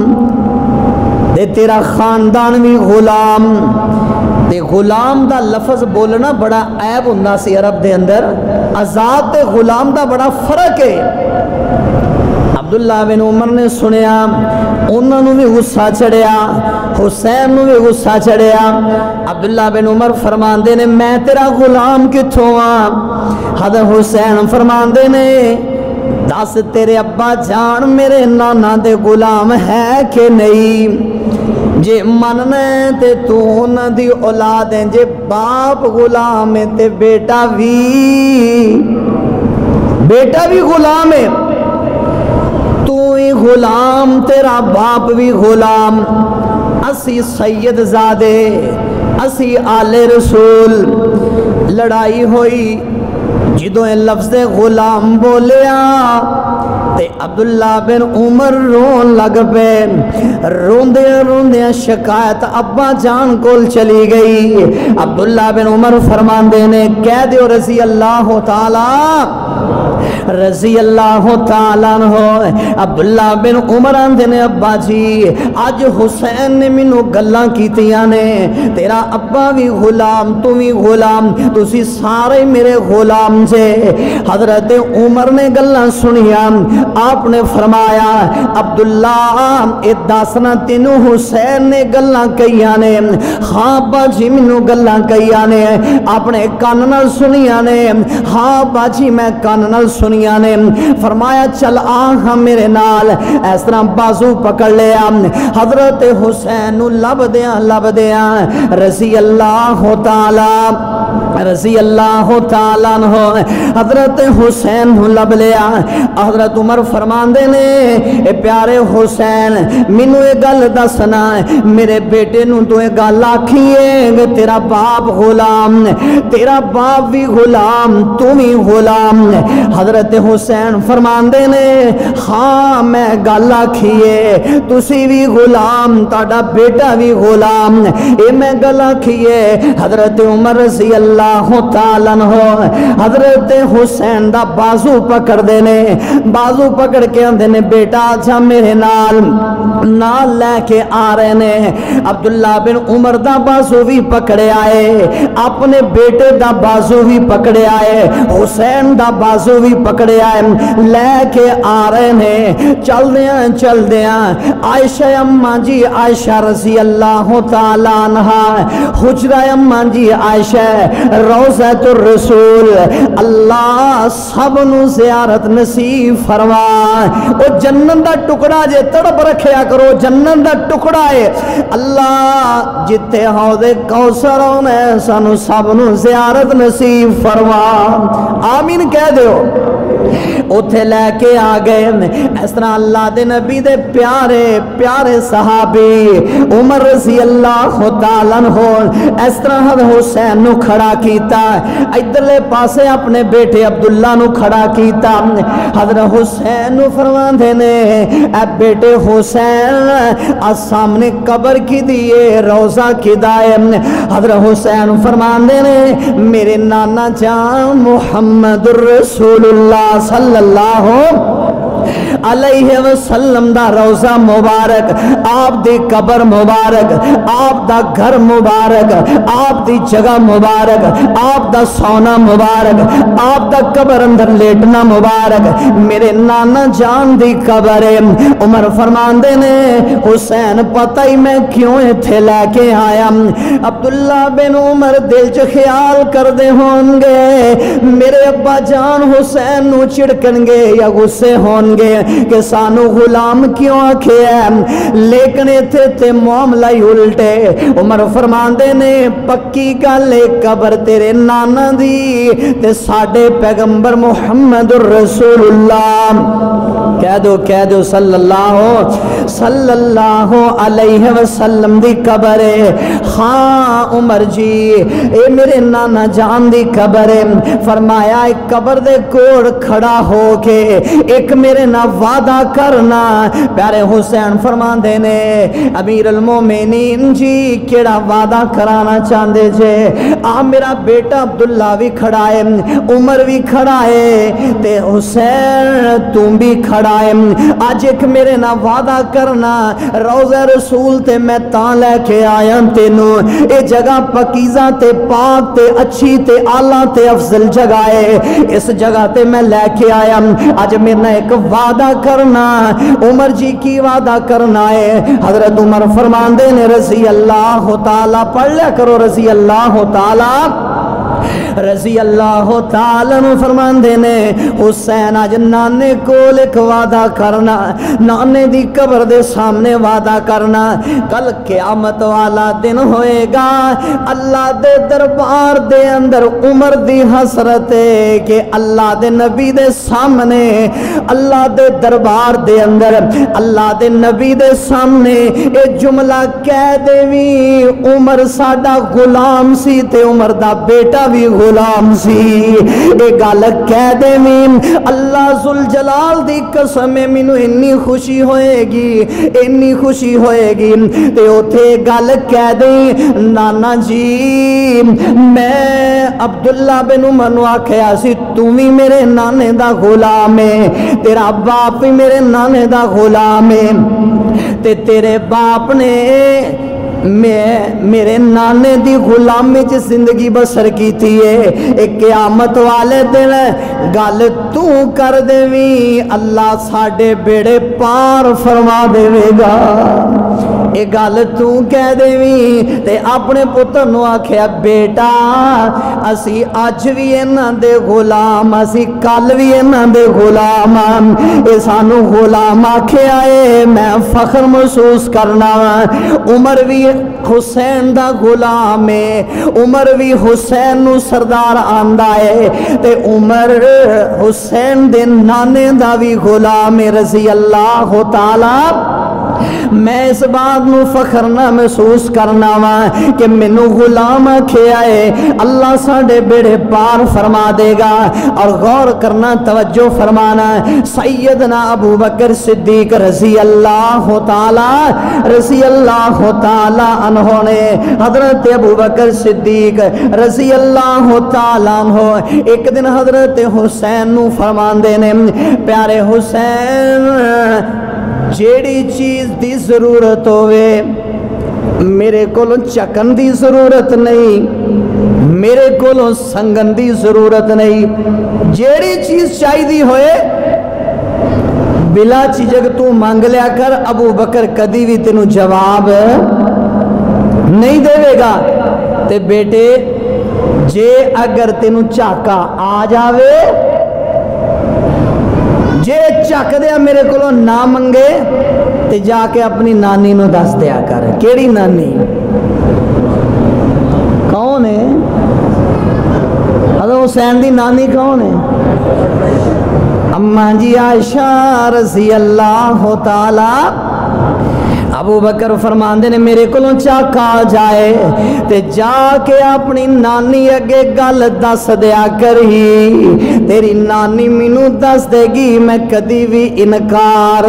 دے، تیرا خاندان بھی غلام دے۔ غلام دا لفظ بولنا بڑا عیب ہوندا سی عرب دے اندر، آزاد تے غلام دا بڑا فرق ہے۔ عبداللہ بن عمر نے سنیا، انہوں نے بھی غصہ چڑھیا، حسین نے بھی غصہ چڑھیا۔ عبداللہ بن عمر فرماندے نے میں تیرا غلام کتھوں ہاں؟ حضرت حسین فرماندے نے دس تیرے ابا جان میرے نانا دے غلام ہے کہ نہیں؟ جے مننے تے تو انہ دی اولاد ہیں، جے باپ غلام ہے تے بیٹا بھی غلام ہے، تو ہی غلام تیرا باپ بھی غلام۔ اسی سید زادے، اسی آل رسول۔ لڑائی ہوئی، جدوں لفظ غلام بولیا تے عبداللہ بن عمر رون لگ پے، روندیاں شکایت ابا جان کول چلی گئی۔ عبداللہ بن عمر فرماندے نے کہہ دیو رضی اللہ تعالیٰ عنہ۔ عبداللہ بن عمر آندے نے ابا جی آج حسین نے منو گلاں کیتیاں نے، تیرا ابا بھی غلام، تو بھی غلام، تسی سارے میرے غلام جے۔ حضرت عمر نے گلاں سنیاں، آپ نے فرمایا عبداللہ اے داسنا تینوں حسین نے گلاں کئیاں نے؟ ہاں باجی منو گلاں کئیاں نے، آپ نے کان نال سنیاں نے؟ ہاں باجی میں کان نال سنیاں نے۔ فرمایا چل آ میرے نال، اس طرح بازو پکڑ لیا، حضرت حسین لب دیاں رضی اللہ تعالی رضی اللہ تعالیٰ عنہ حضرت حسین نو لب لیا. حضرت عمر فرماندے نے اے پیارے حسین مینوں اے گل دسنا میرے بیٹے نو تو اے گل آکھیے تیرا باپ غلام تیرا باپ بھی غلام تو بھی غلام. حضرت حسین فرماندے نے ہاں میں گل آکھیے تسی بھی غلام تہاڈا بیٹا بھی غلام اے میں گل آکھیے. حضرت عمر رضی اللہ تعالیٰ عنہ حضرت حسین دا بازو پکڑ دینے بازو پکڑ کے آندے نے بیٹا آجا میرے نال لے کے آ رہے نے. عبداللہ بن عمر دا بازو بھی پکڑے آئے اپنے بیٹے دا بازو بھی پکڑے آئے حسین دا بازو بھی پکڑے آئے لے کے آ رہے نے. چل دیاں عائشہ اماں جی عائشہ رضی اللہ تعالیٰ عنہا حجرہ اماں جی عائشہ روضۃ الرسول اللہ سب نو زیارت نصیب فرما. او جنت دا ٹکڑا جے تڑپ رکھیا کرو جنت دا ٹکڑا ہے اللہ جتے حوض کوثر ہونے سانو سب نو زیارت نصیب فرما آمین کہہ دیو. اتھے لے کے آ گئے اس طرح اللہ دے نبی دے پیارے صحابی عمر رضی اللہ تعالیٰ عنہ اس طرح حسین نو کھڑا کیتا ادھرلے پاسے اپنے بیٹے عبداللہ نو کھڑا کیتا. حضرت حسین نو فرماندے نے اے بیٹے حسین آ سامنے قبر کی دیئے روزہ کی دائے. حضرت حسین فرماندے نے میرے نانا جان محمد الرسول اللہ صلی اللہ علیہ وسلم دا روزہ مبارک آپ دی قبر مبارک آپ دا گھر مبارک آپ دی جگہ مبارک آپ دا سونا مبارک آپ دا قبر اندر لیٹنا مبارک میرے نانا جان دی قبر ہے. عمر فرماندے نے حسین پتہ ہی میں کیوں اتھے لے کے آیا. عبداللہ بن عمر دل چ خیال کر دے ہون گے میرے ابا جان حسین نو چڑکن گے یا غصے ہون گے کہ سانو غلام کیوں آکھے ہیں لیکن ایتھے تے معاملہ ہی الٹے. عمر فرماندے نے پکی گل قبر تیرے نانا دی تے ساڈے پیغمبر محمد الرسول اللہ کہہ دو صلی اللہ علیہ وسلم دی قبر ہے. ہاں عمر جی اے میرے نانا جان دی قبر ہے. فرمایا ایک قبر دے کوڑ کھڑا ہو کے ایک میرے نا وعدہ کرنا. پیارے حسین فرماندے نے امیر المومنین جی کیڑا وعدہ کرانا چاندے جے. میرا بیٹا عبداللہ بھی کھڑا ہے عمر بھی کھڑا ہے تے حسین تم بھی کھڑا ہے. آج ایک میرے نا وعدہ کرنا روضہ رسول تے میں تاں لے کے آیا تینو اے جگہ پکیزہ تے پاک تے اچھی تے آلہ تے افضل جگہ ہے اس جگہ تے میں لے کے آیا. آج میرا ایک وعدہ کرنا. عمر جی کی وعدہ کرنا ہے. حضرت عمر فرماندے نے رضی اللہ تعالیٰ پڑھ لیا کرو رضی اللہ تعالیٰ نو فرماندے نے حسین آج نانے کول ایک وعدہ کرنا نانے دی قبر دے سامنے وعدہ کرنا کل قیامت والا دن ہوئے گا اللہ دے دربار دے اندر عمر دی حسرت ہے کہ اللہ دے نبی دے سامنے اللہ دے دربار دے اندر اللہ دے نبی دے سامنے اے جملہ کہہ دے وی عمر ساڈا غلام سی تے عمر دا بیٹا بھی غلام سی. اے گل کہہ دے وی اللہ ذوالجلال دی قسم مینوں انی خوشی ہوئے گی تے اوتھے گل کہہ دے نانا جی میں عبداللہ بن عمر نو آکھیا سی تو بھی میرے نانے دا غلام ہے تیرا باپ بھی میرے نانے دا غلام ہے تے تیرے باپ نے میرے نانے دی غلامی چ زندگی بسر کیتی ہے. ایک قیامت والے دن گل تو کر دے وی اللہ ساڈے بیڑے پار فرما دے گا. اے گل تو کہہ دیویں تے اپنے پتر نو آکھیا بیٹا اسی اج بھی انہاں دے غلام اسی کل بھی انہاں دے غلام اے سانو غلام آکھیا اے میں فخر محسوس کرنا عمر بھی حسین دا غلام ہے عمر بھی حسین نو سردار آندا ہے تے عمر حسین دے نانے دا بھی غلام رضی اللہ تعالی میں اس بات نو فخر نہ محسوس کرنا وا کہ مینوں غلام آکھیا ہے اللہ ساڈے بیڑے پار فرما دے گا اور غور کرنا توجہ فرمانا سیدنا ابو بکر صدیق رضی اللہ تعالی عنہ نے حضرت ابو بکر صدیق رضی اللہ تعالی عنہ ایک دن حضرت حسین نو فرماندے نے پیارے حسین جیڑی چیز دی ضرورت ہوئے میرے کولوں چکن دی ضرورت نہیں میرے کولوں سنگن دی ضرورت نہیں جیڑی چیز چاہی دی ہوئے بلا چیجگ تو مانگ لیا کر ابو بکر کدی بھی تینوں جواب نہیں دے گا تے بیٹے جے اگر تینوں چاکا آ جاوے جے چک دیا میرے کو نہ منگے تے جا کے اپنی نانی نو دس دیا کر کیڑی نانی کون ہے حضرت حسین دی نانی کون ہے اماں جی عائشہ رضی اللہ تعالی ابو بکر فرماندے نے میرے کولوں چاکا جائے تے جا کے اپنی نانی اگے گل دس دیا کری تیری نانی مینوں دس دے گی میں کدی بھی انکار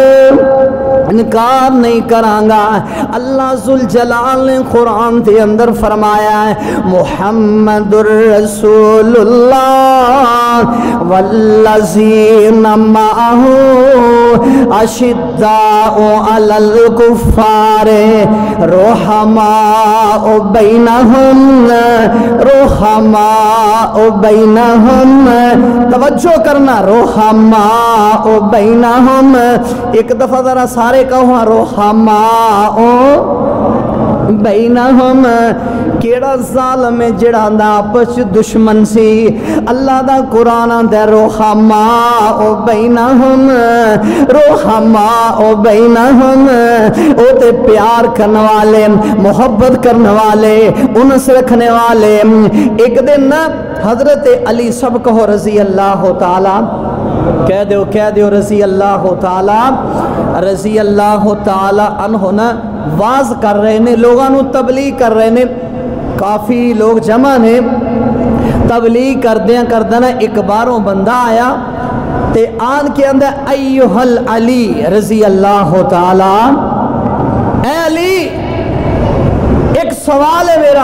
نہیں کرانگا اللہ ذوالجلال نے قرآن کے اندر فرمایا ہے محمد الرسول اللہ والذین معہ اشداء علی الکفار رحماء بینہم توجہ کرنا رحماء بینہم ایک دفعہ ذرا سارے کہو رحماء بینہم کیڑا ظالم ہے جڑا دا آپس دشمن سی اللہ دا قرآن دے رحماء بینہم او تے پیار کرنے والے محبت کرنے والے انس رکھنے والے ایک دن حضرت علی سب کہو رضی اللہ تعالی کہہ دیو رضی اللہ تعالی عنہ نا واز کر رہے نے لوگاں نو تبلیغ کر رہے نے کافی لوگ جمع نے تبلیغ کردیاں نا ایک باروں بندہ آیا تے آن کے اندر ایوہ العلی رضی اللہ تعالی اے علی ایک سوال ہے میرا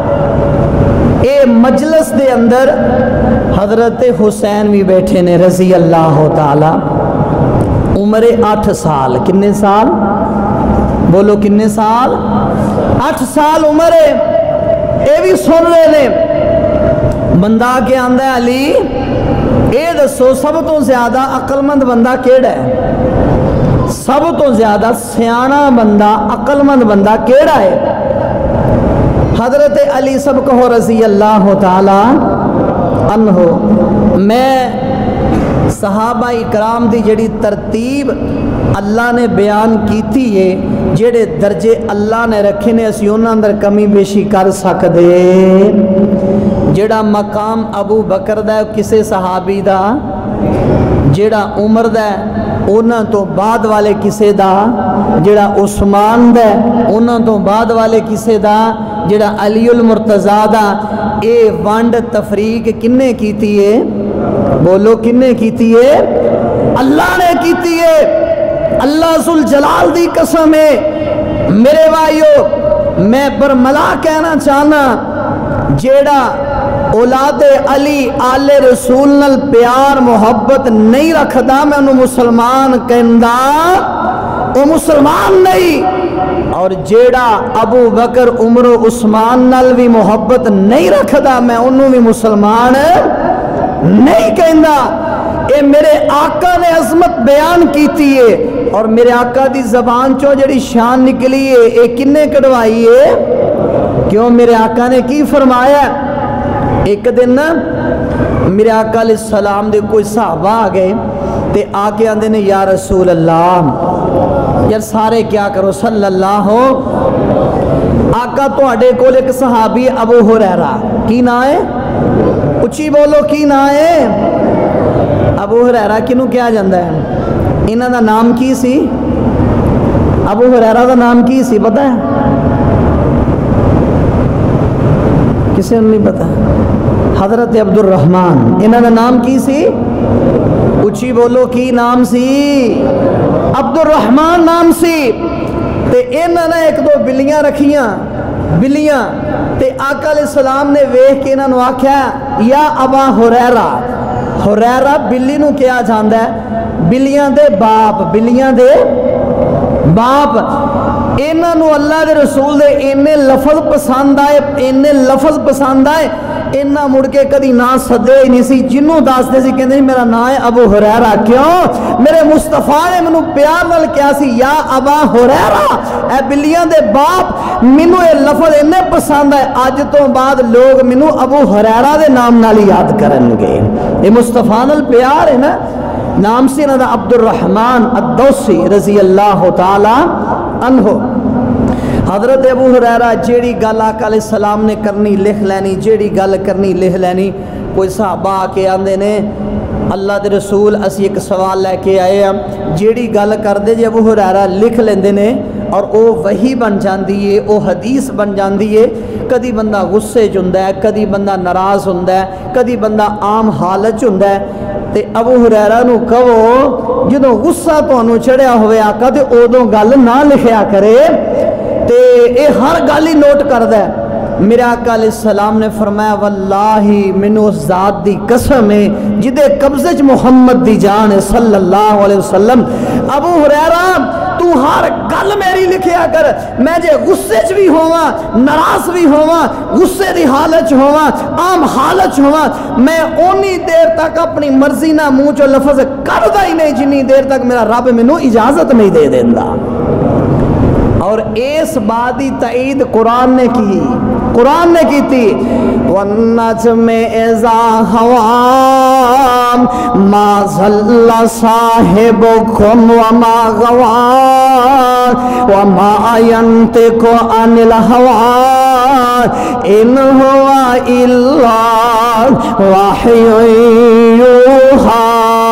اے مجلس دے اندر حضرت حسین بھی بیٹھے نے رضی اللہ تعالی عمر 8 سال کنے سال بولو کنے سال 8 سال عمر ہے اے بھی سن رہے نے بندہ کے آندہ ہے علی اے دسو سب تو زیادہ عقل مند بندہ کیڑا ہے سب تو زیادہ سیانہ بندہ عقل مند بندہ کیڑا ہے حضرت علی سب کہو رضی اللہ تعالی عنہ میں صحابہ اکرام دی جڑی ترتیب اللہ نے بیان کیتی ہے جڑے درجے اللہ نے رکھے نے اسی انہاں اندر کمی بیشی کر سکدے جڑا مقام ابو بکر دا کسے صحابی دا جڑا عمر دا انہاں تو بعد والے کسے دا جڑا عثمان دا انہاں تو بعد والے کسے دا جڑا علی المرتضیٰ دا اے وانڈ تفریق کنے کیتی ہے بولو کنے کیتی ہے اللہ نے کیتی ہے اللہ ذوالجلال دی قسم ہے میرے بھائیو میں برملا کہنا چاہنا جیڑا اولاد علی آل رسول نال پیار محبت نہیں رکھدا میں انہوں مسلمان کہندا وہ مسلمان نہیں اور جیڑا ابو بکر عمر و عثمان نال بھی محبت نہیں رکھدا میں انہوں بھی مسلمان نہیں کہندا اے میرے آقا نے عظمت بیان کیتی ہے اور میرے آقا دی زبان چوں جڑی شان نکلی ہے اے کنے کڑوائی ہے؟ کیوں میرے آقا نے کی فرمایا؟ ایک دن نا میرے آقا علیہ السلام دے کوئی صحابہ آ گئے تے آ کے آندے نے یا رسول اللہ، یار سارے کیا کرو صلی اللہ ہو، آقا تو اڈے کول ایک صحابی ابو ہریرہ، کی نا ہے؟ اچھی بولو کی نا ہے؟ ابو ہریرہ کنوں کیا جاندہ ہے؟ انہاں دا نام کی سی؟ ابو ہریرہ دا نام کی سی پتہ ہے؟ کسے نہیں پتہ؟ حضرت عبد الرحمن، انہاں دا نام کی سی؟ اچھی بولو کی نام سی؟ عبد الرحمن نام سی۔ تے انہاں نے ایک دو بلیاں رکھیاں، بلیاں تے آقا علیہ السلام نے ویکھ کے انہاں نو آکھیا یا ابا ہریرہ، ہریرہ بلی نو کیا جاندا ہے؟ بلیاں دے باپ، بلیاں دے باپ۔ انہاں نو اللہ دے رسول دے انہیں لفظ پسند آئے، انہیں لفظ پسند آئے، انہاں مڑ کے کدی نا صدے ہی نہیں سی، جنوں داستے سی کہندے میرا نا ہے ابو ہریرہ، کیوں؟ میرے مصطفیٰ نے منو پیار نال کیا سی یا ابا ہریرہ، اے بلیاں دے باپ، منو اے لفظ انہیں پسند ہے، آج تو بعد لوگ منو ابو ہریرہ دے نام نالی یاد کرن گے، یہ مصطفیٰ نال پیار ہے نا۔ نام سے نا عبد الرحمن الدوسی رضی اللہ تعالی عنہ۔ حضرت ابو ہریرہ جیڑی گل آقا علیہ السلام نے کرنی لکھ لینی، جیڑی گل کرنی لکھ لینی۔ کوئی صحابہ آ کے آندے نے اللہ دے رسول اسی ایک سوال لے کے آئے ہیں، جیڑی گل کر دے جے ابو ہریرہ لکھ لیندے نے اور او وحی بن جاندی ہے، او حدیث بن جاندی ہے۔ کدی بندہ غصے چ ہوندا ہے، کدی بندہ ناراض ہوندا ہے، کدی بندہ عام حالت چ ہوندا ہے، تے ابو ہریرہ نو کہو جدوں غصہ تانوں چڑھیا ہوئے آقا تے اودوں گل نہ لکھیا کرے، تے اے ہر گل ہی نوٹ کردا ہے۔ میرے آقا علیہ السلام نے فرمایا واللہ منو ذات دی قسم ہے جدے قبضے چ محمد دی جان ہے صلی اللہ علیہ وسلم، ابو ہریرہ تو ہر گل میری لکھیا کر، میں جے غصے چ بھی ہوا، ناراض بھی ہوا، غصے دی حالت چ ہوا، عام حالت چ ہوا، میں اونی دیر تک اپنی مرضی نہ منہ چو لفظ کردا ہی نہیں جنی دیر تک میرا رب منو اجازت نہیں دے دیندا۔ اور اس بات تائید قرآن نے کی، قرآن نے کی تھی وَالنَّجْمِ إِذَا هَوَىٰ مَا ضَلَّ صَاحِبُكُمْ وَمَا غَوَىٰ وَمَا يَنطِقُ عَنِ الْهَوَىٰ إِنْ هُوَ إِلَّا وَحْيٌ يُوحَىٰ۔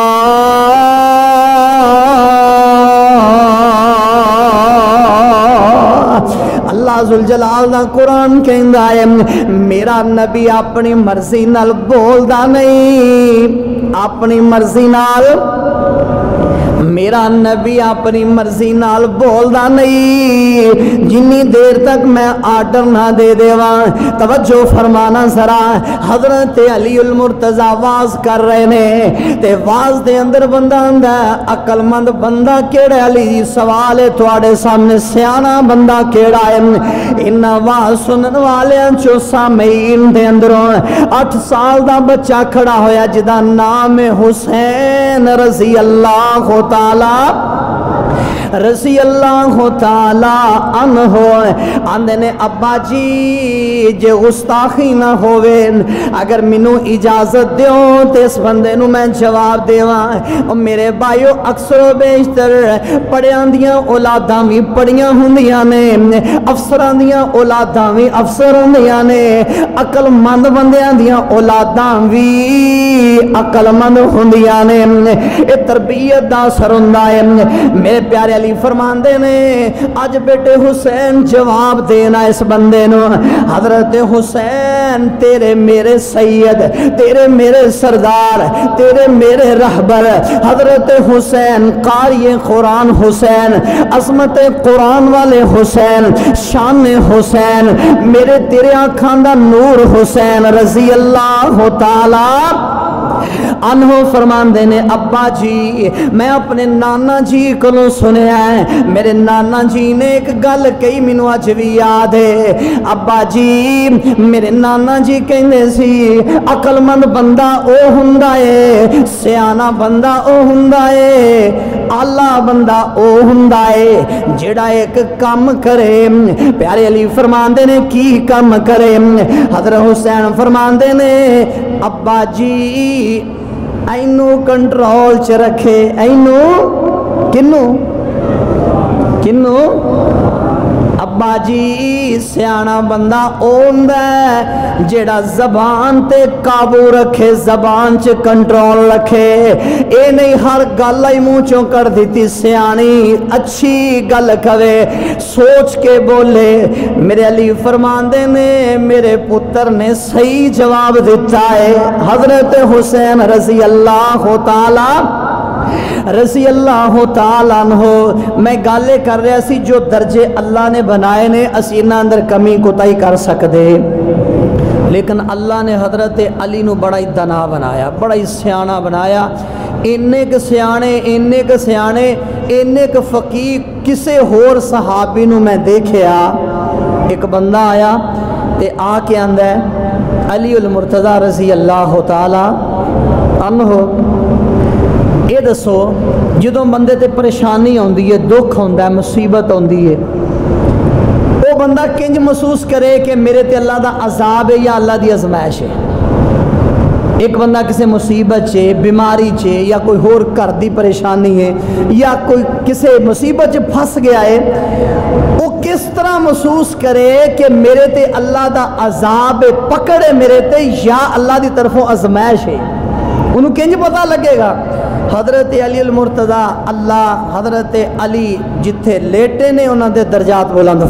اللہ ذوالجلال دا قرآن کہندا ہے میرا نبی اپنی مرضی نال بولدا نہیں، اپنی مرضی نال، میرا نبی اپنی مرضی نال بولدا نہیں جنی دیر تک میں آرڈر نہ دے دیواں۔ توجہ فرمانا ذرا، حضرت علی المرتضی واز کر رہے نے تے واز دے اندر بندہ آندا ہے عقل مند بندہ کیڑا؟ علی سوال ہے تواڈے سامنے، سیانا بندہ کیڑا ہے؟ ان واز سنن والیاں چوں سامعین دے اندروں 8 سال دا بچہ کھڑا ہویا جدا نام حسین رضی اللہ تعالی رضی اللہ تعالی عنہ آندے نے ابا جی جے گستاخی نہ ہوئے اگر منو اجازت دیو تے اس بندے نو میں جواب دیواں۔ اور میرے بھائیو اکثر و بیشتر پڑھیاں دیاں اولاداں بھی پڑھیاں ہوندیاں نے، افسراں دیاں اولاداں بھی افسر ہوندیاں نے، عقل مند بندیاں دیاں اولاداں بھی عقل مند ہوندیاں نے، اے تربیت دا اثر ہوندا ہے۔ میرے پیارے علی فرماندے نے اج بیٹے حسین جواب دینا اس بندے نو، حضرت حسین تیرے میرے سید، تیرے میرے سردار، تیرے میرے رہبر حضرت حسین قاری قرآن حسین، عظمت قرآن والے حسین، شان حسین، میرے تیرے آنکھاں دا نور حسین رضی اللہ تعالی انہو فرماندے نے ابا جی میں اپنے نانا جی کو سنیا ہے، میرے نانا جی نے ایک گل کئی مینوں اج وی یاد ہے۔ ابا جی میرے نانا جی کہندے سی عقل مند بندہ او ہوندا ہے، سیانا بندہ او ہوندا ہے، آلہ بندہ او ہوندا ہے جڑا ایک کام کرے۔ پیارے علی فرماندے نے کی کام کرے؟ حضرت حسین فرماندے نے ابا جی اینو کنٹرول چ رکھے، اینو کنو کنو ابا جی سیانا بندہ ہوندا ہے جیڑا زبان تے قابو رکھے، زبان چ کنٹرول رکھے، اے نہیں ہر گل ہی منہ چوں کر دیتی، سیانی اچھی گل کرے، سوچ کے بولے۔ میرے علی فرماندے نے میرے پتر نے صحیح جواب دیتا ہے۔ حضرت حسین رضی اللہ تعالیٰ عنہ میں گالے کر رہا سی جو درجے اللہ نے بنائے نے اسی انہاں اندر کمی کوتاہی کر سکدے، لیکن اللہ نے حضرت علی نو بڑا ہی دنا بنایا، بڑا ہی سیانا بنایا، اننے کے سیانے کے فقیہ کسے ہور صحابی نو میں دیکھیا۔ ایک بندہ آیا تے آ کے آندا ہے علی المرتضی رضی اللہ تعالی عنہ، یہ دسو جدوں بندے تے پریشانی ہوندی ہے، دکھ ہوندا ہے، مصیبت ہوندی ہے، وہ بندہ کنج محسوس کرے کہ میرے تے اللہ دا عذاب ہے یا اللہ دی آزمائش ہے؟ ایک بندہ کسی مصیبت چے، بیماری چے، یا کوئی ہور گھر دی پریشانی ہے، یا کوئی کسی مصیبت چے پھنس گیا ہے، وہ کس طرح محسوس کرے کہ میرے تے اللہ دا عذاب پکڑے میرے تے یا اللہ دی طرفوں آزمائش ہے؟ انہوں کنج پتہ لگے گا؟ حضرت علی المرتضی اللہ حضرت علی جتھے لیٹے نے انہاں دے درجات بلند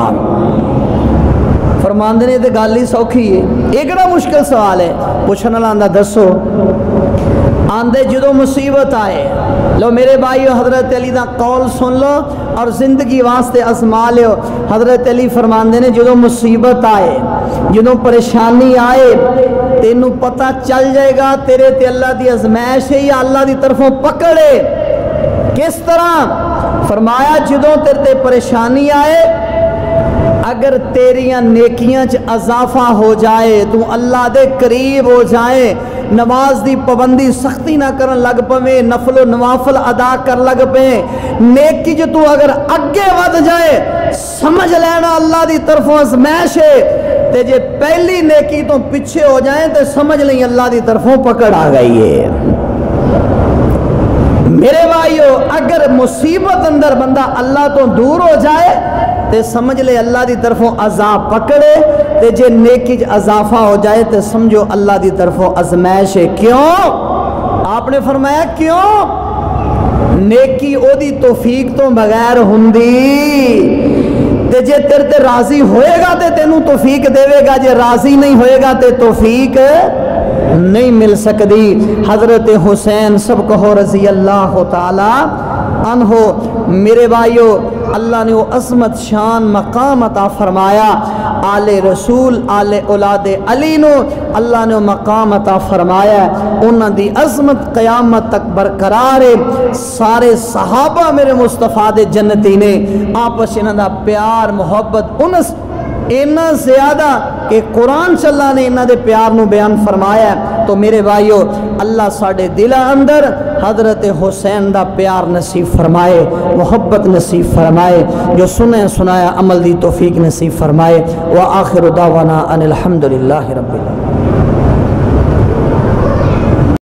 فرماندے نے تے گل ہی سوکھی ہے، ایک بڑا مشکل سوال ہے۔ پوچھنے والا آندا دسو، آندے جدو مصیبت آئے لو میرے بھائیو حضرت علی دا قول سن لو اور زندگی واسطے ازما لیو۔ حضرت علی فرماندے نے جدو مصیبت آئے، جدو پریشانی آئے، تینوں پتہ چل جائے گا تیرے تے اللہ دی آزمائش ہے یا اللہ دی طرفوں پکڑے۔ کس طرح؟ فرمایا جدو تیرے تے پریشانی آئے، اگر تیریاں نیکیاں چ اضافہ ہو جائے، تو اللہ دے قریب ہو جائے، نماز دی پابندی سختی نہ کرن لگ پویں، نفل و نوافل ادا کر لگ پیں، نیکی جو تو اگر اگے ود جائے سمجھ لینا اللہ دی طرفوں آزمائش ہے، تے جے پہلی نیکی تو پیچھے ہو جائیں تے سمجھ لیں اللہ دی طرفوں پکڑ آ گئی ہے۔ میرے بھائیو اگر مصیبت اندر بندہ اللہ تو دور ہو جائے تے سمجھ لے اللہ دی طرفوں عذاب پکڑے، تے جے نیکی اضافہ ہو جائے تے سمجھو اللہ دی طرفوں آزمائش ہے۔ کیوں؟ آپ نے فرمایا کیوں؟ نیکی او دی توفیق تو بغیر ہندی، تے جے تیرے تے راضی ہوئے گا تے تینوں توفیق دے گا، جے راضی نہیں ہوئے گا تے توفیق نہیں مل سکتی۔ حضرت حسین سب کہو رضی اللہ تعالی عنہ، میرے بھائیو اللہ نے وہ عظمت شان مقام عطا فرمایا، آل رسول آل اولاد علی نو اللہ نے مقام عطا فرمایا، انہاں دی عظمت قیامت تک برقرار ہے۔ سارے صحابہ میرے مصطفیٰ دے جنتی نے، آپس انہاں دا پیار محبت انس اینا زیادہ کہ قرآن اللہ نے انہاں دے پیار نو بیان فرمایا ہے۔ تو میرے بھائیو اللہ ساڑے دل اندر حضرت حسین دا پیار نصیب فرمائے، محبت نصیب فرمائے، جو سنایا عمل دی توفیق نصیب فرمائے۔ وآخر دعوانا ان الحمدللہ رب العالمین۔